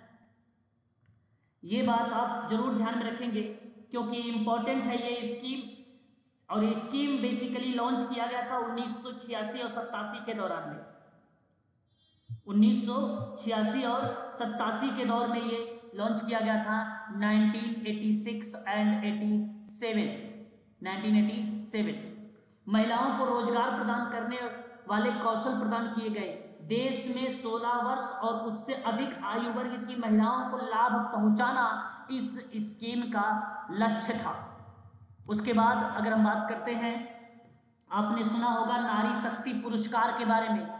ये बात आप जरूर ध्यान में रखेंगे क्योंकि इम्पोर्टेंट है ये स्कीम। और ये स्कीम बेसिकली लॉन्च किया गया था उन्नीस सौ छियासी और सत्तासी के दौरान में उन्नीस सौ छियासी और सत्तासी के दौर में ये लॉन्च किया गया था। Nineteen eighty six and eighty seven nineteen eighty seven महिलाओं को रोजगार प्रदान करने वाले कौशल प्रदान किए गए। देश में सोलह वर्ष और उससे अधिक आयु वर्ग की महिलाओं को लाभ पहुंचाना इस स्कीम का लक्ष्य था। उसके बाद अगर हम बात करते हैं, आपने सुना होगा नारी शक्ति पुरस्कार के बारे में।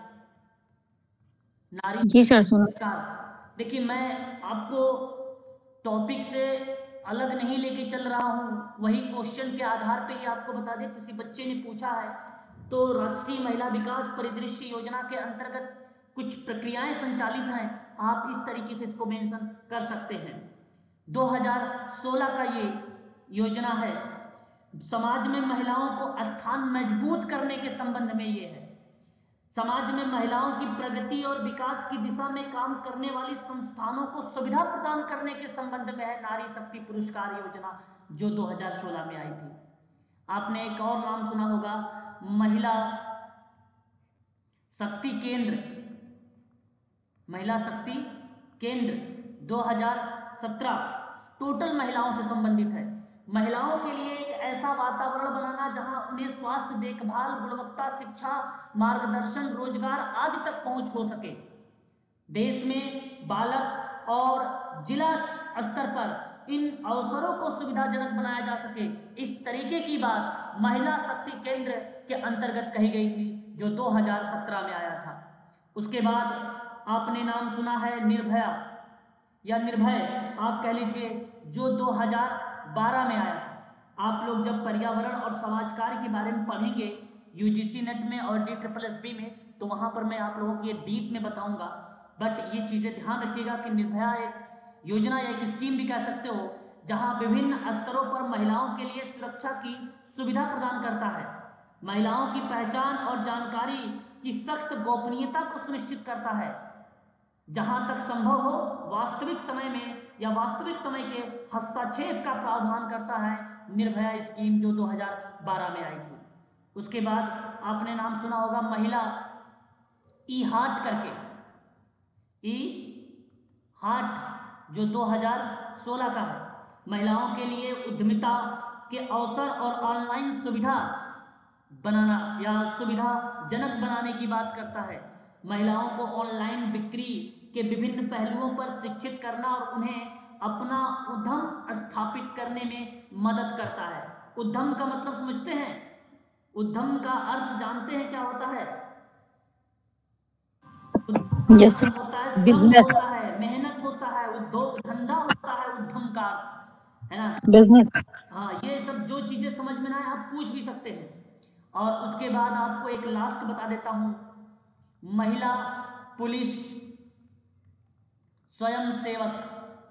नारी जी सर सुना। पुरस्कार, देखिए मैं आपको टॉपिक से अलग नहीं लेके चल रहा हूँ, वही क्वेश्चन के आधार पे ही आपको बता दें। किसी बच्चे ने पूछा है तो राष्ट्रीय महिला विकास परिदृश्य योजना के अंतर्गत कुछ प्रक्रियाएं संचालित हैं, आप इस तरीके से इसको मेंशन कर सकते हैं। दो हज़ार सोलह का ये योजना है, समाज में महिलाओं को स्थान मजबूत करने के संबंध में ये है। समाज में महिलाओं की प्रगति और विकास की दिशा में काम करने वाली संस्थानों को सुविधा प्रदान करने के संबंध में है नारी शक्ति पुरस्कार योजना, जो दो हज़ार सोलह में आई थी। आपने एक और नाम सुना होगा महिला शक्ति केंद्र। महिला शक्ति केंद्र दो हज़ार सत्रह टोटल महिलाओं से संबंधित है। महिलाओं के लिए एक ऐसा वातावरण बनाना जहां उन्हें स्वास्थ्य देखभाल, गुणवत्ता शिक्षा, मार्गदर्शन, रोजगार आदि तक पहुंच हो सके। देश में बालक और जिला स्तर पर इन अवसरों को सुविधाजनक बनाया जा सके, इस तरीके की बात महिला शक्ति केंद्र के अंतर्गत कही गई थी, जो दो हज़ार सत्रह में आया था। उसके बाद आपने नाम सुना है निर्भया या निर्भय आप कह लीजिए, जो दो हज़ार बारह में आया था। आप लोग जब पर्यावरण और समाज कार्य के बारे में पढ़ेंगे यूजीसी नेट में और डी ट्रिपल एस बी में, तो वहां पर मैं आप लोगों को ये डीप में बताऊंगा। बट ये चीजें ध्यान रखिएगा कि निर्भया एक योजना या एक स्कीम भी कह सकते हो, जहां विभिन्न स्तरों पर महिलाओं के लिए सुरक्षा की सुविधा प्रदान करता है, महिलाओं की पहचान और जानकारी की सख्त गोपनीयता को सुनिश्चित करता है, जहां तक संभव हो वास्तविक समय में या वास्तविक समय के हस्तक्षेप का प्रावधान करता है निर्भया स्कीम, जो दो हज़ार बारह में आई थी। उसके बाद आपने नाम सुना होगा महिला ई हार्ट करके, ई हार्ट जो दो हज़ार सोलह का है, महिलाओं के लिए उद्यमिता के अवसर और ऑनलाइन सुविधा बनाना या सुविधाजनक बनाने की बात करता है। महिलाओं को ऑनलाइन बिक्री के विभिन्न पहलुओं पर शिक्षित करना और उन्हें अपना उद्यम स्थापित करने में मदद करता है। उद्यम का मतलब समझते हैं? उद्यम का अर्थ जानते हैं क्या होता है? यस होता है श्रम बिजनेस होता है, मेहनत होता है, उद्योग धंधा होता है उद्यम का अर्थ, है ना? बिजनेस हाँ, ये सब जो चीजें समझ में ना आए आप पूछ भी सकते हैं। और उसके बाद आपको एक लास्ट बता देता हूं, महिला पुलिस स्वयं सेवक,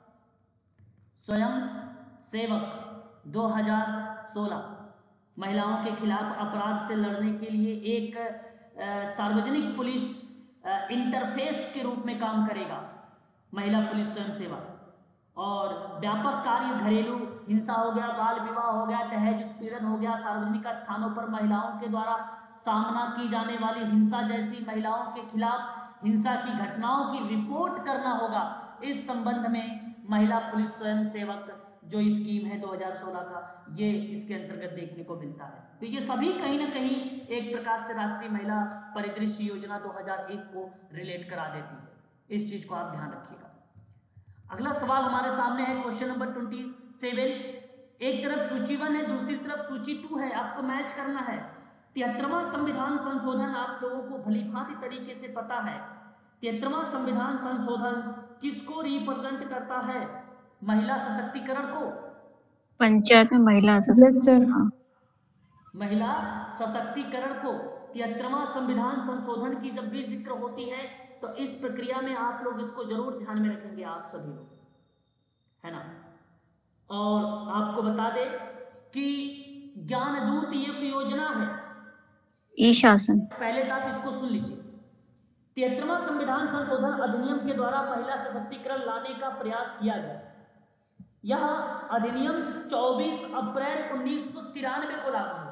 स्वयं सेवक दो हज़ार सोलह महिलाओं के खिलाफ अपराध से लड़ने के लिए एक अ, सार्वजनिक पुलिस अ, इंटरफेस के रूप में काम करेगा, महिला पुलिस स्वयं सेवक। और व्यापक कार्य घरेलू हिंसा हो गया, बाल विवाह हो गया, दहेज उत्पीड़न हो गया, सार्वजनिक स्थानों पर महिलाओं के द्वारा सामना की जाने वाली हिंसा जैसी महिलाओं के खिलाफ हिंसा की घटनाओं की रिपोर्ट करना होगा। इस संबंध में महिला पुलिस स्वयं सेवक जो स्कीम है दो हज़ार सोलह का, ये इसके अंतर्गत देखने को मिलता है। तो ये सभी कहीं ना कहीं एक प्रकार से राष्ट्रीय महिला परिदृश्य योजना दो हज़ार एक को रिलेट करा देती है। इस चीज को आप ध्यान रखिएगा। अगला सवाल हमारे सामने है क्वेश्चन नंबर ट्वेंटी सेवन। एक तरफ सूची वन है, दूसरी तरफ सूची टू है, आपको मैच करना है। तिहत्तरवां संविधान संशोधन आप लोगों को भली भांति तरीके से पता है। तिहत्तरवां संविधान संशोधन किसको रिप्रेजेंट करता है? महिला सशक्तिकरण को, पंचायत में महिला सशक्तिकरण, हाँ। महिला सशक्तिकरण को। तिहत्तरवां संविधान संशोधन की जब भी जिक्र होती है तो इस प्रक्रिया में आप लोग इसको जरूर ध्यान में रखेंगे, आप सभी लोग, है ना? और आपको बता दें कि ज्ञानदूत एक योजना है, ई शासन, पहले तो आप इसको सुन लीजिए। तिहत्तरवां संविधान संशोधन अधिनियम के द्वारा महिला सशक्तिकरण लाने का प्रयास किया गया। यह अधिनियम चौबीस अप्रैल उन्नीस सौ तिरानवे को लागू हुआ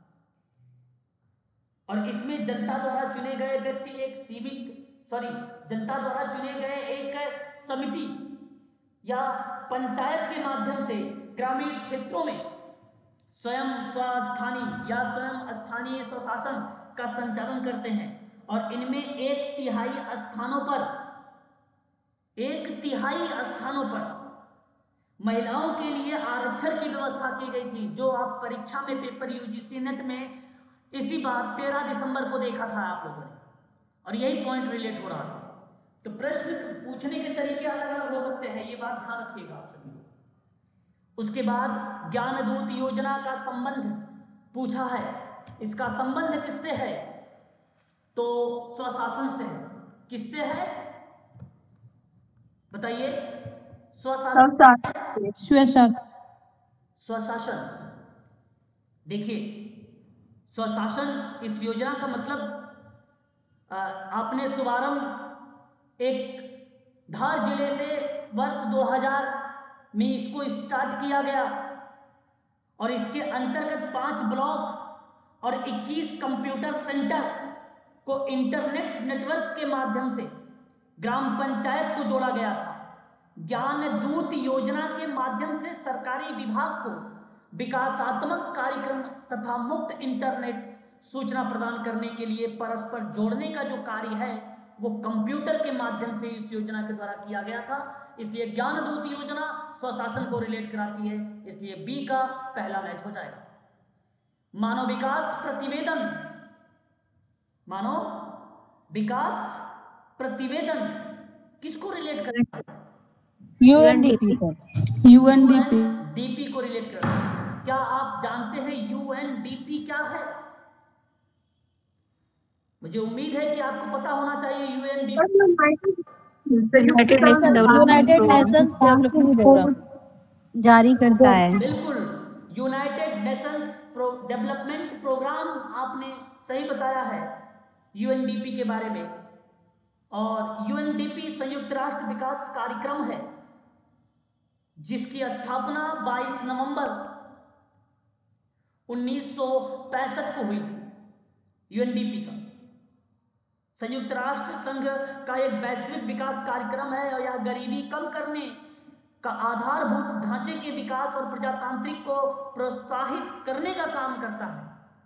और इसमें जनता द्वारा चुने गए व्यक्ति एक सीमित सॉरी जनता द्वारा चुने गए एक समिति या पंचायत के माध्यम से ग्रामीण क्षेत्रों में स्वयं स्वस्थानीय या स्वयं स्थानीय स्वशासन का संचालन करते हैं और इनमें एक तिहाई स्थानों पर एक तिहाई स्थानों पर महिलाओं के लिए आरक्षण की व्यवस्था की गई थी, जो आप परीक्षा में पेपर यूजीसी नेट में इसी बार तेरह दिसंबर को देखा था आप लोगों ने, और यही पॉइंट रिलेट हो रहा था। तो प्रश्न पूछने के तरीके अलग अलग हो सकते हैं, ये बात ध्यान रखिएगा आप सभी लोग। उसके बाद ज्ञानदूत योजना का संबंध पूछा है, इसका संबंध किससे है? तो स्वशासन से है। किससे है बताइए? स्वशासन, स्वशासन। देखिए, स्वशासन इस योजना का मतलब आ, आपने शुभारंभ एक धार जिले से वर्ष दो हज़ार में इसको स्टार्ट किया गया और इसके अंतर्गत पांच ब्लॉक और इक्कीस कंप्यूटर सेंटर को इंटरनेट नेटवर्क के माध्यम से ग्राम पंचायत को जोड़ा गया था। ज्ञानदूत योजना के माध्यम से सरकारी विभाग को विकासात्मक कार्यक्रम तथा मुक्त इंटरनेट सूचना प्रदान करने के लिए परस्पर जोड़ने का जो कार्य है वो कंप्यूटर के माध्यम से इस योजना के द्वारा किया गया था। इसलिए ज्ञानदूत योजना स्वशासन को रिलेट कराती है, इसलिए बी का पहला मैच हो जाएगा। मानव विकास प्रतिवेदन, मानव विकास प्रतिवेदन किसको रिलेट करता है? यूएनडीपी सर, यूएनडीपी डीपी को रिलेट करता है। क्या आप जानते हैं यूएनडीपी क्या है? मुझे उम्मीद है कि आपको पता होना चाहिए UNDP. United Nation United Nations Development Programme जारी करता है। बिल्कुल, यूनाइटेड नेशंस डेवलपमेंट प्रोग्राम, आपने सही बताया है यूएनडीपी के बारे में। और यूएनडीपी संयुक्त राष्ट्र विकास कार्यक्रम है जिसकी स्थापना बाईस नवंबर उन्नीस सौ पैंसठ को हुई थी। यूएनडीपी का संयुक्त राष्ट्र संघ का एक वैश्विक विकास कार्यक्रम है और यह गरीबी कम करने का आधारभूत ढांचे के विकास और प्रजातांत्रिक को प्रोत्साहित करने का काम करता है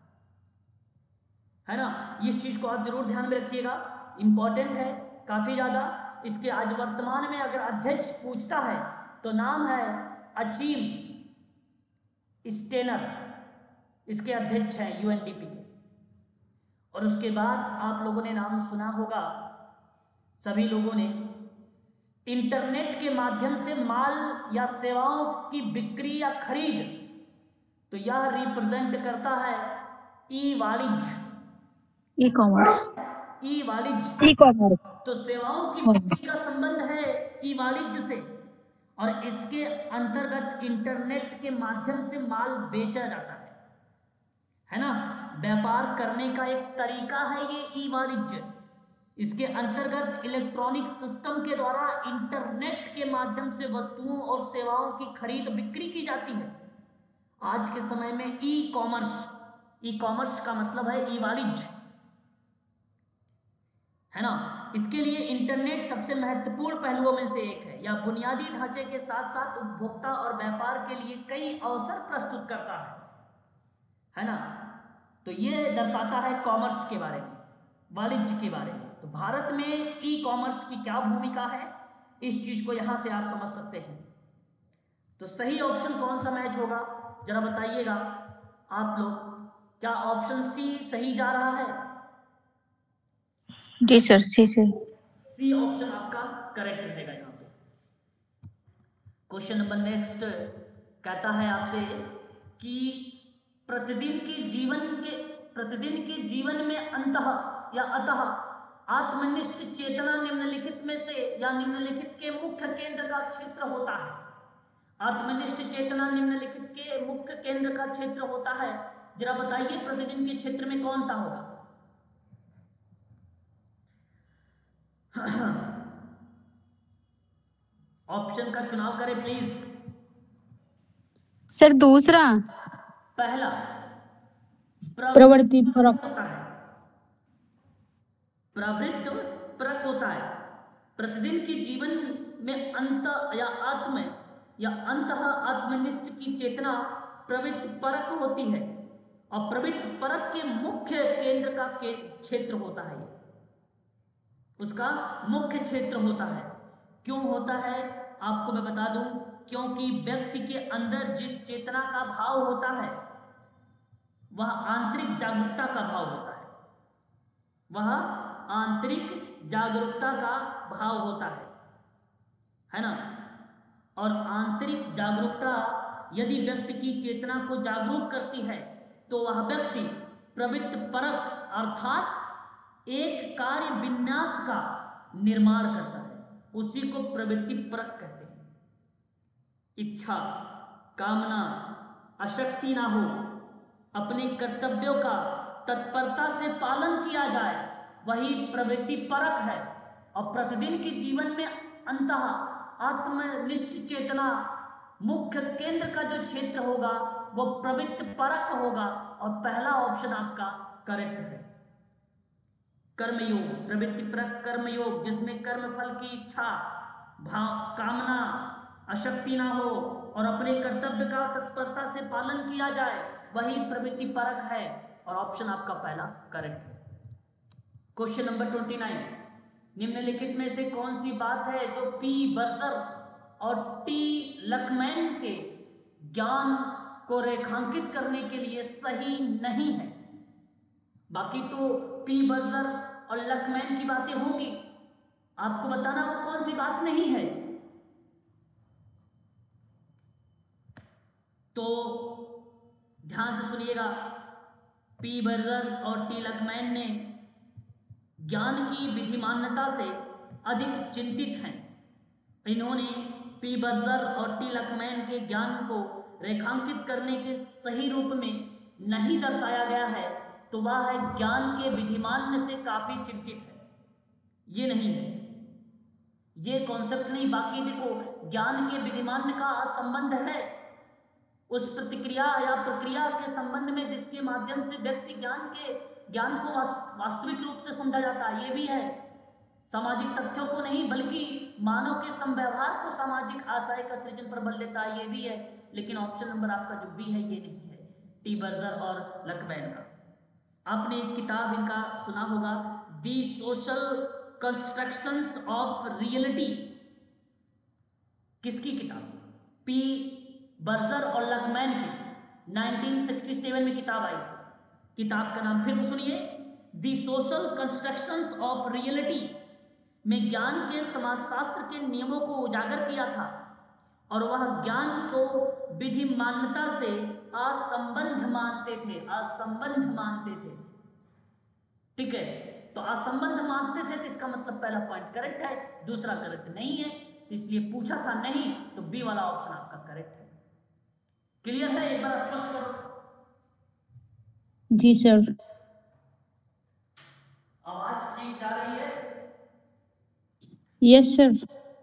है ना। इस चीज को आप जरूर ध्यान में रखिएगा, इंपॉर्टेंट है काफी ज्यादा। इसके आज वर्तमान में अगर अध्यक्ष पूछता है तो नाम है अचीम स्टेनर, इसके अध्यक्ष हैं यूएनडीपी के। और उसके बाद आप लोगों ने नाम सुना होगा, सभी लोगों ने, इंटरनेट के माध्यम से माल या सेवाओं की बिक्री या खरीद, तो यह रिप्रेजेंट करता है ई वाणिज्य, ई कॉमर्स, ई वाणिज्य। E commerce. तो सेवाओं की बिक्री का संबंध है ई वाणिज्य से, और इसके अंतर्गत इंटरनेट के माध्यम से माल बेचा जाता है है ना। व्यापार करने का एक तरीका है ये ई वाणिज्य। इसके अंतर्गत इलेक्ट्रॉनिक सिस्टम के द्वारा इंटरनेट के माध्यम से वस्तुओं और सेवाओं की खरीद बिक्री की जाती है। आज के समय में ई कॉमर्स, ई कॉमर्स का मतलब है ई वाणिज्य, है ना। इसके लिए इंटरनेट सबसे महत्वपूर्ण पहलुओं में से एक है। यह बुनियादी ढांचे के साथ साथ उपभोक्ता और व्यापार के लिए कई अवसर प्रस्तुत करता है है ना। तो ये दर्शाता है कॉमर्स के बारे में, वाणिज्य के बारे में। तो भारत में ई कॉमर्स की क्या भूमिका है, इस चीज को यहां से आप समझ सकते हैं। तो सही ऑप्शन कौन सा मैच होगा जरा बताइएगा आप लोग। क्या ऑप्शन सी सही जा रहा है? जी सर, सी से सी ऑप्शन आपका करेक्ट रहेगा यहाँ पे। क्वेश्चन नंबर नेक्स्ट कहता है आपसे कि प्रतिदिन के जीवन के प्रतिदिन के जीवन में अंतः या अतः आत्मनिष्ठ चेतना निम्नलिखित में से या निम्नलिखित के मुख्य केंद्र का क्षेत्र होता है। आत्मनिष्ठ चेतना निम्नलिखित के मुख्य केंद्र का क्षेत्र होता है। जरा बताइए प्रतिदिन के क्षेत्र में कौन सा होगा? ऑप्शन का चुनाव करें प्लीज। सर दूसरा। पहला प्रवृत्ति परक होता है, प्रवृत्ति परक होता है। प्रतिदिन के जीवन में अंत या आत्म या अंतः आत्मनिष्ठ की चेतना प्रवृत्ति परक होती है और प्रवृत्ति परक के मुख्य केंद्र का के क्षेत्र होता है, ये उसका मुख्य क्षेत्र होता है। क्यों होता है आपको मैं बता दूं, क्योंकि व्यक्ति के अंदर जिस चेतना का भाव होता है वह आंतरिक जागरूकता का भाव होता है, वह आंतरिक जागरूकता का भाव होता है है ना। और आंतरिक जागरूकता यदि व्यक्ति की चेतना को जागरूक करती है तो वह व्यक्ति प्रवृत्ति परक अर्थात एक कार्य विन्यास का निर्माण करता है, उसी को प्रवृत्ति परक कहते हैं। इच्छा, कामना, आसक्ति ना हो, अपने कर्तव्यों का तत्परता से पालन किया जाए, वही प्रवृत्ति परक है। और प्रतिदिन के जीवन में अंतः आत्मनिष्ठ चेतना मुख्य केंद्र का जो क्षेत्र होगा वो प्रवृत्ति परक होगा। और पहला ऑप्शन आपका करेक्ट है। कर्मयोग, प्रवृत्ति परक कर्मयोग, जिसमें कर्म फल की इच्छा, भाव, कामना, आसक्ति ना हो और अपने कर्तव्य का तत्परता से पालन किया जाए, वही प्रवृत्ति परक है। और ऑप्शन आपका पहला करेक्ट है। क्वेश्चन नंबर ट्वेंटी नाइन, निम्नलिखित में से कौन सी बात है जो पी बर्जर और टी लकमैन के ज्ञान को रेखांकित करने के लिए सही नहीं है? बाकी तो पी बर्जर और लकमैन की बातें होंगी, आपको बताना वो कौन सी बात नहीं है। तो ध्यान से सुनिएगा, पी बर्जर और टी लकमैन ने ज्ञान की विधिमान्यता से अधिक चिंतित हैं। इन्होंने पी बर्जर और टी लकमैन के ज्ञान को रेखांकित करने के सही रूप में नहीं दर्शाया गया है, तो वह है ज्ञान के विधिमान्य से काफी चिंतित है। ये नहीं है, ये कॉन्सेप्ट नहीं। बाकी देखो ज्ञान के विधिमान्य का संबंध है उस प्रतिक्रिया या प्रक्रिया के संबंध में जिसके माध्यम से व्यक्ति ज्ञान के ज्ञान को वास- वास्तविक रूप से समझा जाता है, ये भी है। सामाजिक तथ्यों को नहीं बल्कि मानव के समव्यवहार को सामाजिक आशय का सृजन पर बल देता है, ये भी है। लेकिन ऑप्शन नंबर आपका जो बी है ये नहीं है, टी बर्जर और लकमैन का। आपने एक किताब इनका सुना होगा, the social constructions of reality. किसकी किताब? पी बर्जर और लकमैन की नाइनटीन सिक्सटी सेवन में किताब आई थी। किताब का नाम फिर से सुनिए, the social constructions of reality में ज्ञान के समाजशास्त्र के नियमों को उजागर किया था और वह ज्ञान को विधि मान्यता से असंबद्ध मानते थे असंबद्ध मानते थे ठीक है, तो असंबद्ध मानते थे, तो इसका मतलब पहला पॉइंट करेक्ट है, दूसरा करेक्ट नहीं है, तो इसलिए पूछा था नहीं, तो बी वाला ऑप्शन आपका करेक्ट है। क्लियर है? एक बार स्पष्ट करो। जी सर। आवाज ठीक जा रही है? Yes sir.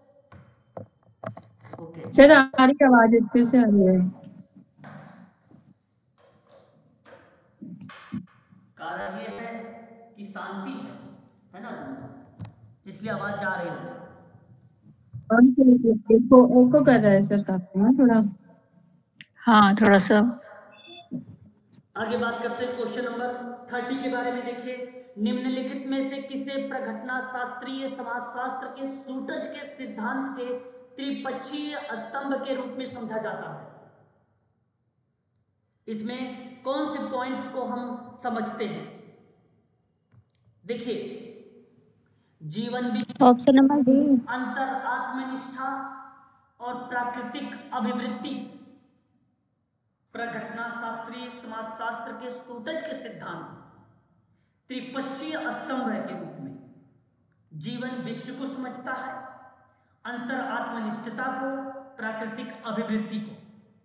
ओके सर आ रही आवाज अच्छे से आ रही है। कारण ये है कि शांति है है ना, इसलिए आवाज जा रही है। और एको एको कर रहा है सर काफी ना थोड़ा। हाँ थोड़ा सा। आगे बात करते हैं क्वेश्चन नंबर थर्टी के बारे में। देखिए, निम्नलिखित में से किसे प्रघटना शास्त्रीय समाजशास्त्र के सूटज के सिद्धांत के त्रिपक्षीय स्तंभ के रूप में समझा जाता है? इसमें कौन से पॉइंट्स को हम समझते हैं? देखिए, जीवन विश्व, ऑप्शन नंबर डी। अंतर आत्मनिष्ठा और प्राकृतिक अभिवृत्ति प्रघटना शास्त्रीय समाजशास्त्र के सूटज के सिद्धांत त्रिपक्षीय स्तंभ के रूप में जीवन विश्व को समझता है, अंतर आत्मनिष्ठता को, प्राकृतिक अभिवृत्ति को।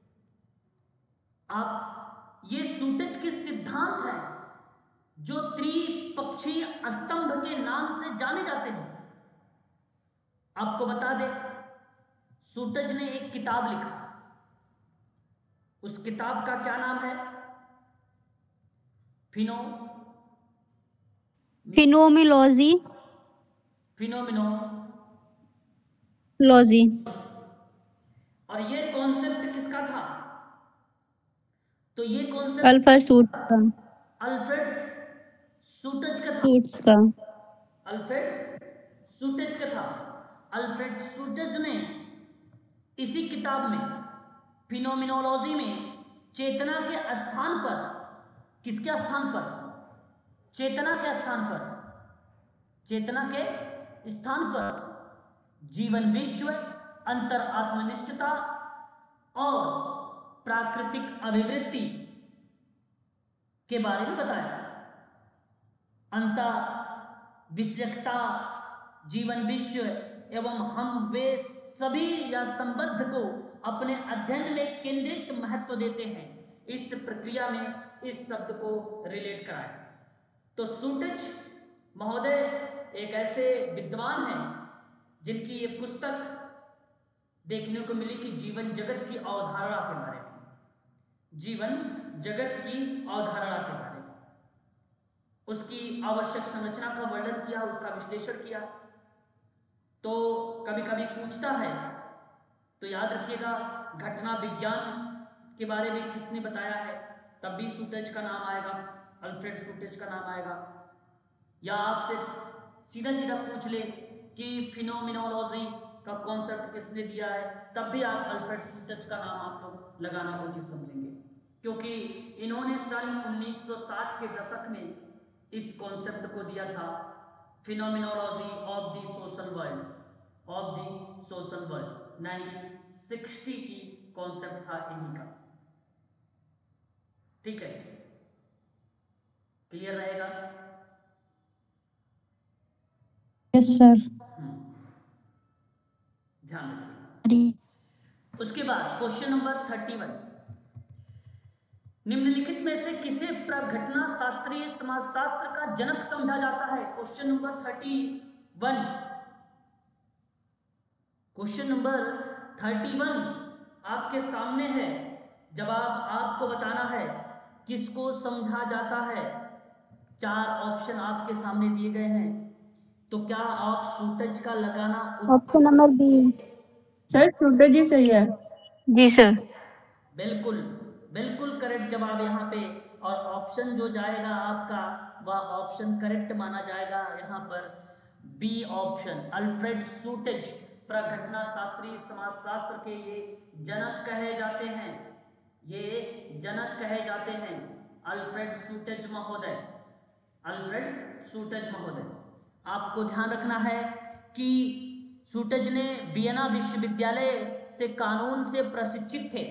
आप ये सूटज के सिद्धांत हैं जो त्रिपक्षीय स्तंभ के नाम से जाने जाते हैं। आपको बता दें, सूटज ने एक किताब लिखा, उस किताब का क्या नाम है? Pheno phenomenology. Phenomenology. और ये कॉन्सेप्ट किसका था? तो ये कॉन्सेप्ट अल्फा सूट का। अल्फ्रेड सूटज का था। सूट्स का। अल्फ्रेड सूटज का था। अल्फ्रेड सूटज ने इसी किताब में फिनोमिनोलॉजी में चेतना के स्थान पर, किसके स्थान पर? चेतना के स्थान पर, चेतना के स्थान पर जीवन विश्व, अंतर आत्मनिष्ठता और प्राकृतिक अभिवृत्ति के बारे में बताया। अंतर विषयकता, जीवन विश्व एवं हम वे सभी या संबद्ध को अपने अध्ययन में केंद्रित महत्व देते हैं। इस प्रक्रिया में इस शब्द को रिलेट कराएं। तो सूटज महोदय एक ऐसे विद्वान हैं जिनकी ये पुस्तक देखने को मिली कि जीवन जगत की अवधारणा के बारे में, जीवन जगत की अवधारणा के बारे में, उसकी आवश्यक संरचना का वर्णन किया, उसका विश्लेषण किया। तो कभी कभी पूछता है तो याद रखिएगा, घटना विज्ञान के बारे में किसने बताया है, तब भी सूटज का नाम आएगा, अल्फ्रेड सूटज का नाम आएगा। या आपसे सीधा सीधा पूछ ले कि फिनोमिनोलॉजी का कॉन्सेप्ट किसने दिया है, तब भी आप अल्फ्रेड सूटज का नाम आप लोग लगाना उचित समझेंगे, क्योंकि इन्होंने सन उन्नीस सौ साठ के दशक में इस कॉन्सेप्ट को दिया था, phenomenology of the social world, of the social world. Nineteen sixty की कॉन्सेप्ट था इन्हीं का। ठीक है, क्लियर रहेगा? Yes sir. ध्यान रखिए। उसके बाद क्वेश्चन नंबर थर्टी वन, निम्नलिखित में से किसे प्रघटना शास्त्रीय समाजशास्त्र का जनक समझा जाता है? Question number thirty one, question number thirty one आपके सामने है। जवाब आपको बताना है। किसको समझा जाता है? चार ऑप्शन आपके सामने दिए गए हैं, तो क्या आप सूटज का लगाना option number B. Sir Schutz ही सही है। जी सर। बिल्कुल बिल्कुल करेक्ट जवाब यहाँ पे, और ऑप्शन जो जाएगा आपका वह ऑप्शन करेक्ट माना जाएगा यहाँ पर, बी ऑप्शन। अल्फ्रेड सूटज प्रघटना शास्त्री समाजशास्त्र के ये जनक कहे जाते हैं, ये जनक कहे जाते हैं अल्फ्रेड सूटज महोदय, अल्फ्रेड सूटज महोदय। आपको ध्यान रखना है कि सूटज ने वियना विश्वविद्यालय से कानून से प्रशिक्षित थे,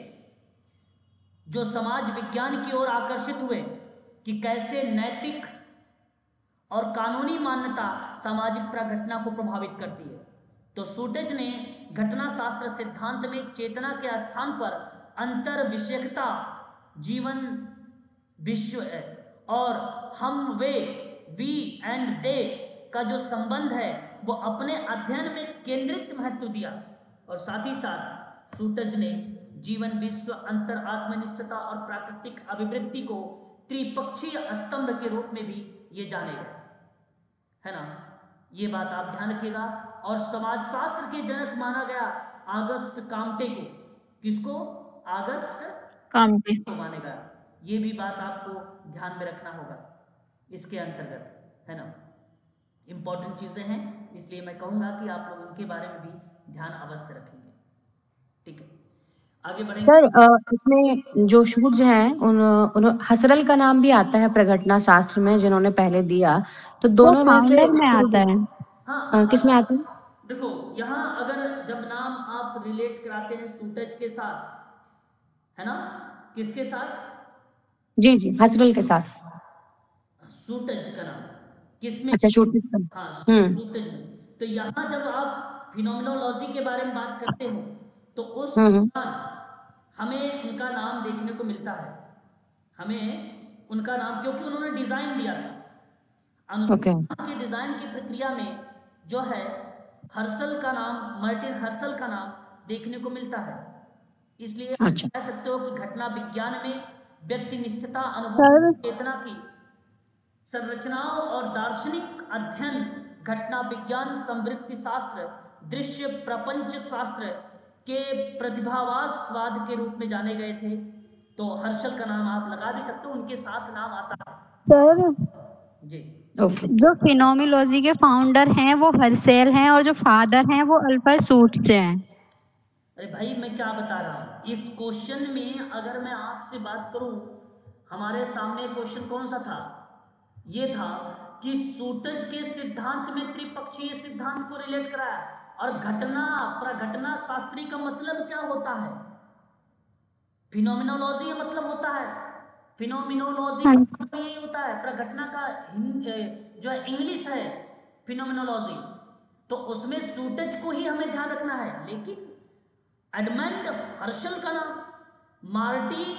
जो समाज विज्ञान की ओर आकर्षित हुए कि कैसे नैतिक और कानूनी मान्यता सामाजिक प्रघटना को प्रभावित करती है। तो सूटज ने घटना शास्त्र सिद्धांत में चेतना के स्थान पर अंतर विषयकता, जीवन विश्व और हम वे, वी एंड दे का जो संबंध है वो अपने अध्ययन में केंद्रित महत्व दिया। और साथ ही साथ सूटज ने जीवन विश्व, अंतर, आत्मनिष्ठता और प्राकृतिक अभिवृद्धि को त्रिपक्षीय स्तंभ के रूप में भी ये जाने गए, है ना। ये बात आप ध्यान रखिएगा। और समाजशास्त्र के जनक माना गया ऑगस्ट काम्टे को। किसको? ऑगस्ट काम्टे को माना गया। ये भी बात आपको ध्यान में रखना होगा इसके अंतर्गत, है ना। इंपॉर्टेंट चीजें हैं, इसलिए मैं कहूंगा कि आप लोग उनके बारे में भी ध्यान अवश्य रखेंगे। ठीक है, आगे बढ़ेंगे। सर अ, इसमें जो शूज हैं उन, उन हसरल का नाम भी आता है प्रघटना शास्त्र में, जिन्होंने पहले दिया, तो वो दोनों में से फाउंडर में आता है। हाँ, अ, किसमें आता है? देखो यहाँ अगर जब नाम आप रिलेट कराते हैं सूटज के साथ, है ना, किसके साथ? जी जी, हसरल के साथ। सूटज का नाम किसमें? अच्छा, शूटिस का। हाँ, हम्म सूटज में। तो यहाँ जब आप फिनोमिनोलॉजी के बारे में बात करते हो तो उस हम्म हम्म, दौरान हमें उनका नाम देखने को मिलता है, हमें उनका नाम, क्योंकि उन्होंने डिजाइन दिया था। ओके। अनुसंधान की डिजाइन की प्रक्रिया में जो है हर्शल का नाम, मार्टिन हर्शल का नाम देखने को मिलता है। इसलिए आप अच्छा। कह सकते हो कि घटना विज्ञान में व्यक्तिनिष्ठता, सर। अनुभव, चेतना की संरचनाओं और दार्शनिक अध्ययन घटना विज्ञान, समवृत्ति शास्त्र, दृश्य प्रपंच शास्त्र के प्रतिभावासवाद के रूप में जाने गए थे। तो हर्शल का नाम आप लगा भी सकते हो, उनके साथ नाम आता है। सर, जी, ओके। जो फिनोमिनोलॉजी के फाउंडर हैं वो हर्सेल हैं, और जो फादर हैं वो अल्फ्रेड सूट्स हैं। अरे भाई मैं क्या बता रहा हूँ, इस क्वेश्चन में अगर मैं आपसे बात करूं, हमारे सामने क्वेश्चन कौन सा था? ये था कि सूटज के सिद्धांत में त्रिपक्षीय सिद्धांत को रिलेट कराया। और घटना प्रघटना शास्त्री का मतलब क्या होता है? फिनोमिनोलॉजी का मतलब होता है, फिनोमिनोलॉजी का मतलब यही होता है। प्रघटना का जो है इंग्लिश है फिनोमिनोलॉजी, तो उसमें सूटज को ही हमें ध्यान रखना है। लेकिन एडमंड हर्शल का नाम, मार्टिन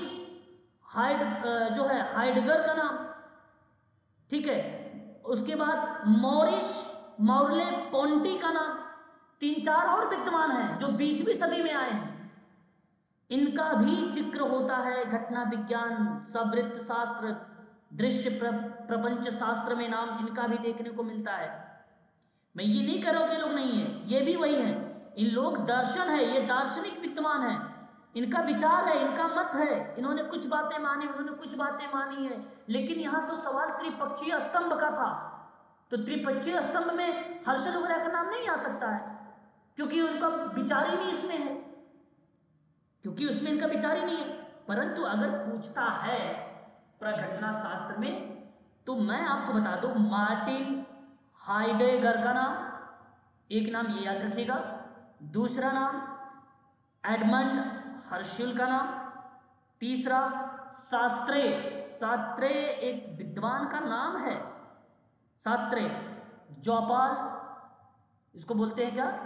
हाइड जो है हाइडगर का नाम, ठीक है, उसके बाद मॉरिस मॉर्ले पोंटी का नाम, तीन चार और विद्वान हैं जो बीसवीं सदी में आए हैं, इनका भी जिक्र होता है। घटना विज्ञान, सवृत्त शास्त्र, दृश्य प्र, प्रपंच शास्त्र में नाम इनका भी देखने को मिलता है। मैं ये नहीं कह रहा हूं कि लोग नहीं है, ये भी वही है। इन लोग दर्शन है, ये दार्शनिक विद्वान है, इनका विचार है, इनका मत है, इन्होंने कुछ बातें मानी, उन्होंने कुछ बातें मानी है। लेकिन यहाँ तो सवाल त्रिपक्षीय स्तंभ का था, तो त्रिपक्षीय स्तंभ में हर्षल वगैरह का नाम नहीं आ सकता है, क्योंकि उनका विचार ही नहीं इसमें है, क्योंकि उसमें इनका विचार ही नहीं है। परंतु अगर पूछता है प्रघटना शास्त्र में, तो मैं आपको बता दूं, मार्टिन हाइडेगर का नाम, एक नाम ये याद रखिएगा, दूसरा नाम एडमंड हर्शल का नाम, तीसरा सात्रे, सात्रे एक विद्वान का नाम है, सात्रे जौपाल, इसको बोलते हैं क्या,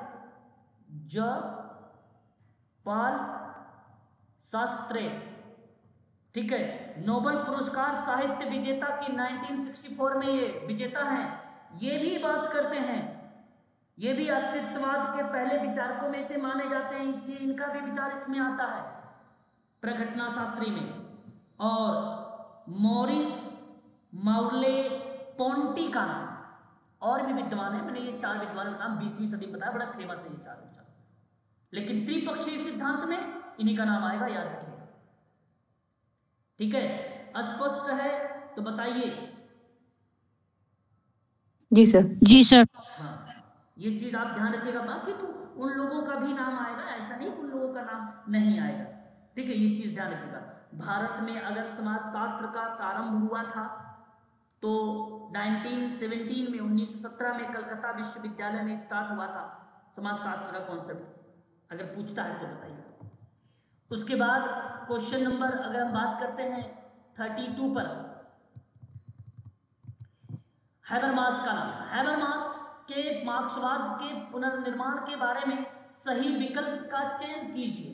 जौपाल शास्त्रे, ठीक है, नोबेल पुरस्कार साहित्य विजेता की नाइनटीन सिक्सटी फोर में ये विजेता हैं। ये भी बात करते हैं, ये भी अस्तित्ववाद के पहले विचारकों में से माने जाते हैं, इसलिए इनका भी विचार इसमें आता है। प्रघटना शास्त्री में, और मॉरिस माउर्ले पोंटी का नाम, और भी विद्वान है, मैंने ये चार विद्वानों का नाम बीसवीं सदी में बताया, बड़ा फेमस है ये चारों चार, लेकिन त्रिपक्षीय सिद्धांत में इन्हीं का नाम आएगा, याद रखिएगा। ठीक है, अस्पष्ट है तो बताइए। जी सर। जी सर। हाँ, ये चीज आप ध्यान रखिएगा। बाकी तो उन लोगों का भी नाम आएगा, ऐसा नहीं कि उन लोगों का नाम नहीं आएगा। ठीक है, ये चीज ध्यान रखिएगा। भारत में अगर समाजशास्त्र का प्रारंभ हुआ था तो उन्नीस सौ सत्रह में उन्नीस सौ सत्रह में कलकत्ता विश्वविद्यालय में स्टार्ट हुआ था समाजशास्त्र का कॉन्सेप्ट, अगर पूछता है तो बताइएगा। उसके बाद क्वेश्चन नंबर अगर हम बात करते हैं बत्तीस पर, हैबरमास का नाम। हैबरमास के मार्क्सवाद के पुनर्निर्माण के बारे में सही विकल्प का चयन कीजिए।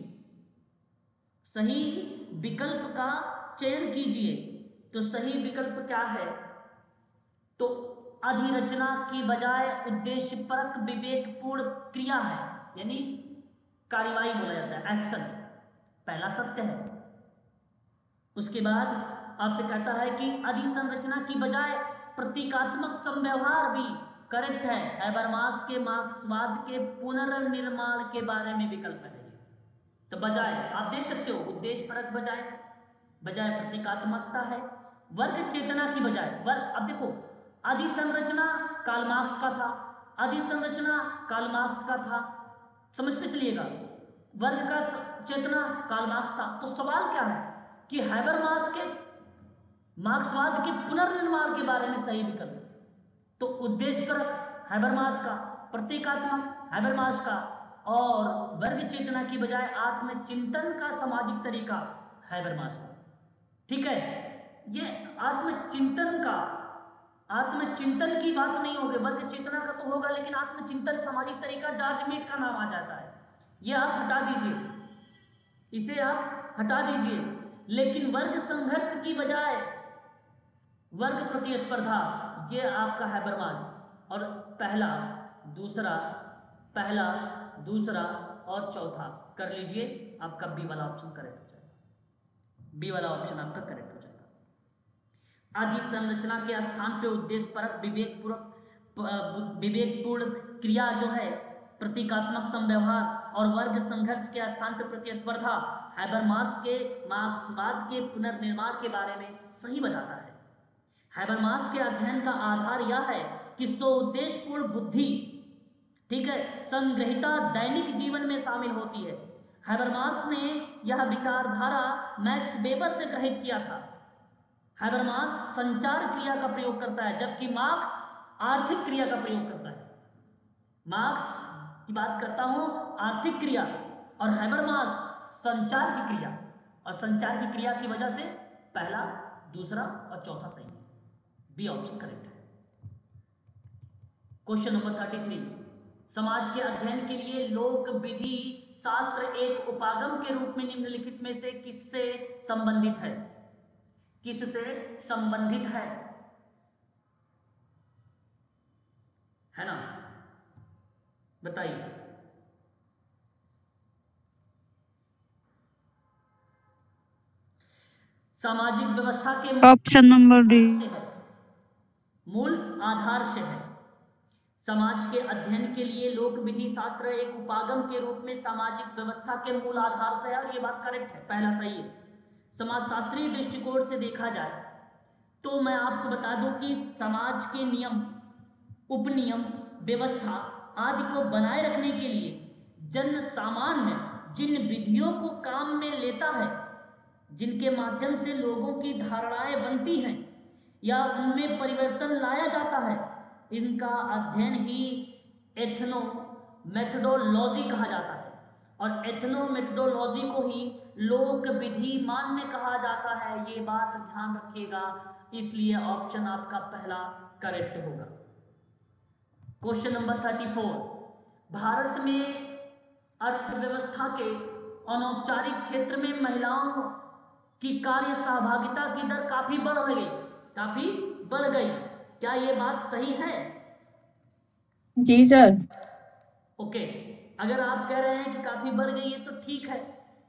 सही विकल्प का चयन कीजिए। तो सही विकल्प क्या है? तो अधिरचना की बजाय उद्देश्यपरक विवेकपूर्ण क्रिया है, यानी कार्यवाही बोला जाता है, एक्शन, पहला सत्य है। उसके बाद आपसे कहता है कि अधिसंरचना की बजाय प्रतीकात्मक संव्यवहार भी करेक्ट है। हैबरमास के मार्क्सवाद के पुनर्निर्माण के बारे में विकल्प है। तो बजाय आप देख सकते हो, उद्देश्यपरक बजाय बजाय प्रतीकात्मकता है। वर्ग चेतना की बजाय वर्ग, अब देखो अधिसंरचना कार्ल मार्क्स का था, अधिसंरचना कार्ल मार्क्स का था, समझते चलिएगा। वर्ग का चेतना कार्ल मार्क्स था। तो सवाल क्या है कि हैबरमास के मार्क्सवाद के पुनर्निर्माण के बारे में सही विकल्प। तो उद्देश्यपरक हैबरमास का, प्रतीकात्मक हैबरमास का, और वर्ग चेतना की बजाय आत्मचिंतन का सामाजिक तरीका हैबरमास का। ठीक है, ये आत्मचिंतन का, आत्मचिंतन की बात नहीं होगी, वर्ग चेतना का तो होगा, लेकिन आत्मचिंतन सामाजिक तरीका जॉर्ज मीड का नाम आ जाता है। ये आप हटा दीजिए, इसे आप हटा दीजिए। लेकिन वर्ग संघर्ष की बजाय वर्ग प्रतिस्पर्धा, ये आपका हैबरमास। और पहला दूसरा, पहला दूसरा और चौथा कर लीजिए, आपका बी वाला ऑप्शन करेक्ट हो जाएगा। बी वाला ऑप्शन आपका करेक्ट हो जाएगा। अधिसंरचना के स्थान पे उद्देश्यपरक विवेकपूर्वक विवेकपूर्ण क्रिया जो है, प्रतीकात्मक संव्यवहार, और वर्ग संघर्ष के स्थान पे प्रतिस्पर्धा हैबरमास के मार्क्सवाद के पुनर्निर्माण के बारे में सही बताता है। हैबरमास के अध्ययन का आधार यह है कि स्व उद्देश्यपूर्ण बुद्धि, ठीक है, संग्रहिता दैनिक जीवन में शामिल होती है। हैबरमास ने यह विचारधारा मैक्स वेबर से ग्रहित किया था। हैबरमास संचार क्रिया का प्रयोग करता है, जबकि मार्क्स आर्थिक क्रिया का प्रयोग करता है। मार्क्स की बात करता हूं आर्थिक क्रिया, और हैबरमास संचार की क्रिया, और संचार की क्रिया की वजह से पहला, दूसरा और चौथा सही है। बी ऑप्शन करेक्ट है। क्वेश्चन नंबर तैंतीस, समाज के अध्ययन के लिए लोक विधि शास्त्र एक उपागम के रूप में निम्नलिखित में से किससे संबंधित है? किससे संबंधित है? है ना, बताइए। सामाजिक व्यवस्था के ऑप्शन नंबर डी। मूल आधार से है। समाज के अध्ययन के लिए लोक विधि शास्त्र एक उपागम के रूप में सामाजिक व्यवस्था के मूल आधार से है, और ये बात करेक्ट है, पहला सही है। समाजशास्त्रीय दृष्टिकोण से देखा जाए तो मैं आपको बता दूं कि समाज के नियम, उपनियम, व्यवस्था आदि को बनाए रखने के लिए जन सामान्य जिन विधियों को काम में लेता है, जिनके माध्यम से लोगों की धारणाएं बनती हैं या उनमें परिवर्तन लाया जाता है, इनका अध्ययन ही एथनो मेथडोलॉजी कहा जाता है। और एथनो मेथडोलॉजी को ही लोक विधि मान्य कहा जाता है। ये बात ध्यान रखिएगा, इसलिए ऑप्शन आपका पहला करेक्ट होगा। क्वेश्चन नंबर चौंतीस, भारत में अर्थव्यवस्था के अनौपचारिक क्षेत्र में महिलाओं की कार्य सहभागिता की दर काफी बढ़ गई, काफी बढ़ गई। क्या ये बात सही है? जी सर। ओके, अगर आप कह रहे हैं कि काफी बढ़ गई है तो ठीक है,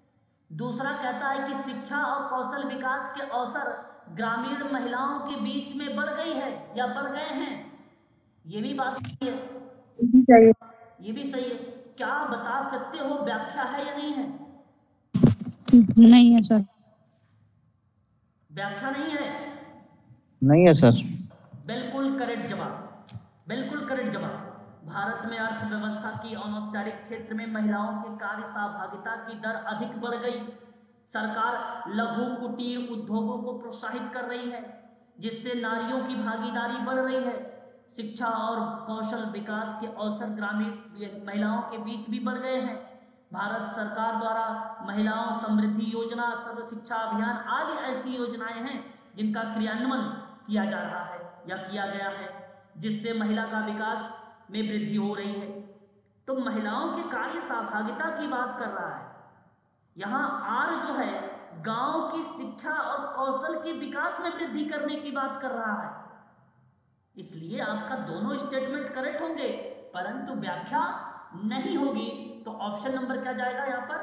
दूसरा कहता है कि शिक्षा और कौशल विकास के अवसर ग्रामीण महिलाओं के बीच में बढ़ गई है या बढ़ गए हैं। ये भी बात सही है, ये भी सही है। क्या बता सकते हो व्याख्या है या नहीं है? नहीं है सर। व्याख्या नहीं है? नहीं है सर। बिल्कुल करेक्ट जवाब, बिल्कुल करेक्ट जवाब। भारत में अर्थव्यवस्था की अनौपचारिक क्षेत्र में महिलाओं के कार्य सहभागिता की दर अधिक बढ़ गई। सरकार लघु कुटीर उद्योगों को प्रोत्साहित कर रही है, जिससे नारियों की भागीदारी बढ़ रही है। शिक्षा और कौशल विकास के अवसर ग्रामीण महिलाओं के बीच भी बढ़ गए हैं। भारत सरकार द्वारा महिलाओं समृद्धि योजना, सर्व शिक्षा अभियान आदि ऐसी योजनाएं हैं जिनका क्रियान्वयन किया जा रहा है या किया गया है, जिससे महिला का विकास में वृद्धि हो रही है। तो महिलाओं के कार्य सहभागिता की बात कर रहा है। यहाँ आर जो है गांव की शिक्षा और कौशल के विकास में वृद्धि करने की बात कर रहा है। इसलिए आपका दोनों स्टेटमेंट करेक्ट होंगे, परंतु व्याख्या नहीं होगी। तो ऑप्शन नंबर क्या जाएगा यहाँ पर?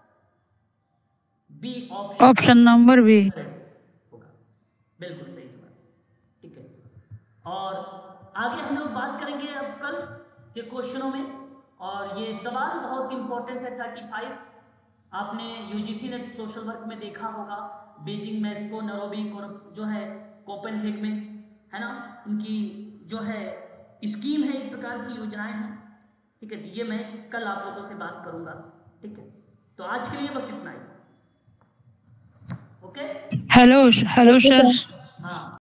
B option. Option number B होगा, बिल्कुल सही जवाब। ठीक है, और आगे हम लोग बात करेंगे अब कल के क्वेश्चनों में। और ये सवाल बहुत इंपॉर्टेंट है। थर्टी फाइव आपने यूजीसी नेट सोशल वर्क में देखा होगा। बीजिंग, मैस्को, नैरोबी जो है कोपेनहेग में, है ना, इनकी जो है स्कीम है, एक प्रकार की योजनाएं हैं। ठीक है, तो ये मैं कल आप लोगों से बात करूंगा। ठीक है, तो आज के लिए बस इतना ही। Okay, hello hello sir. हाँ।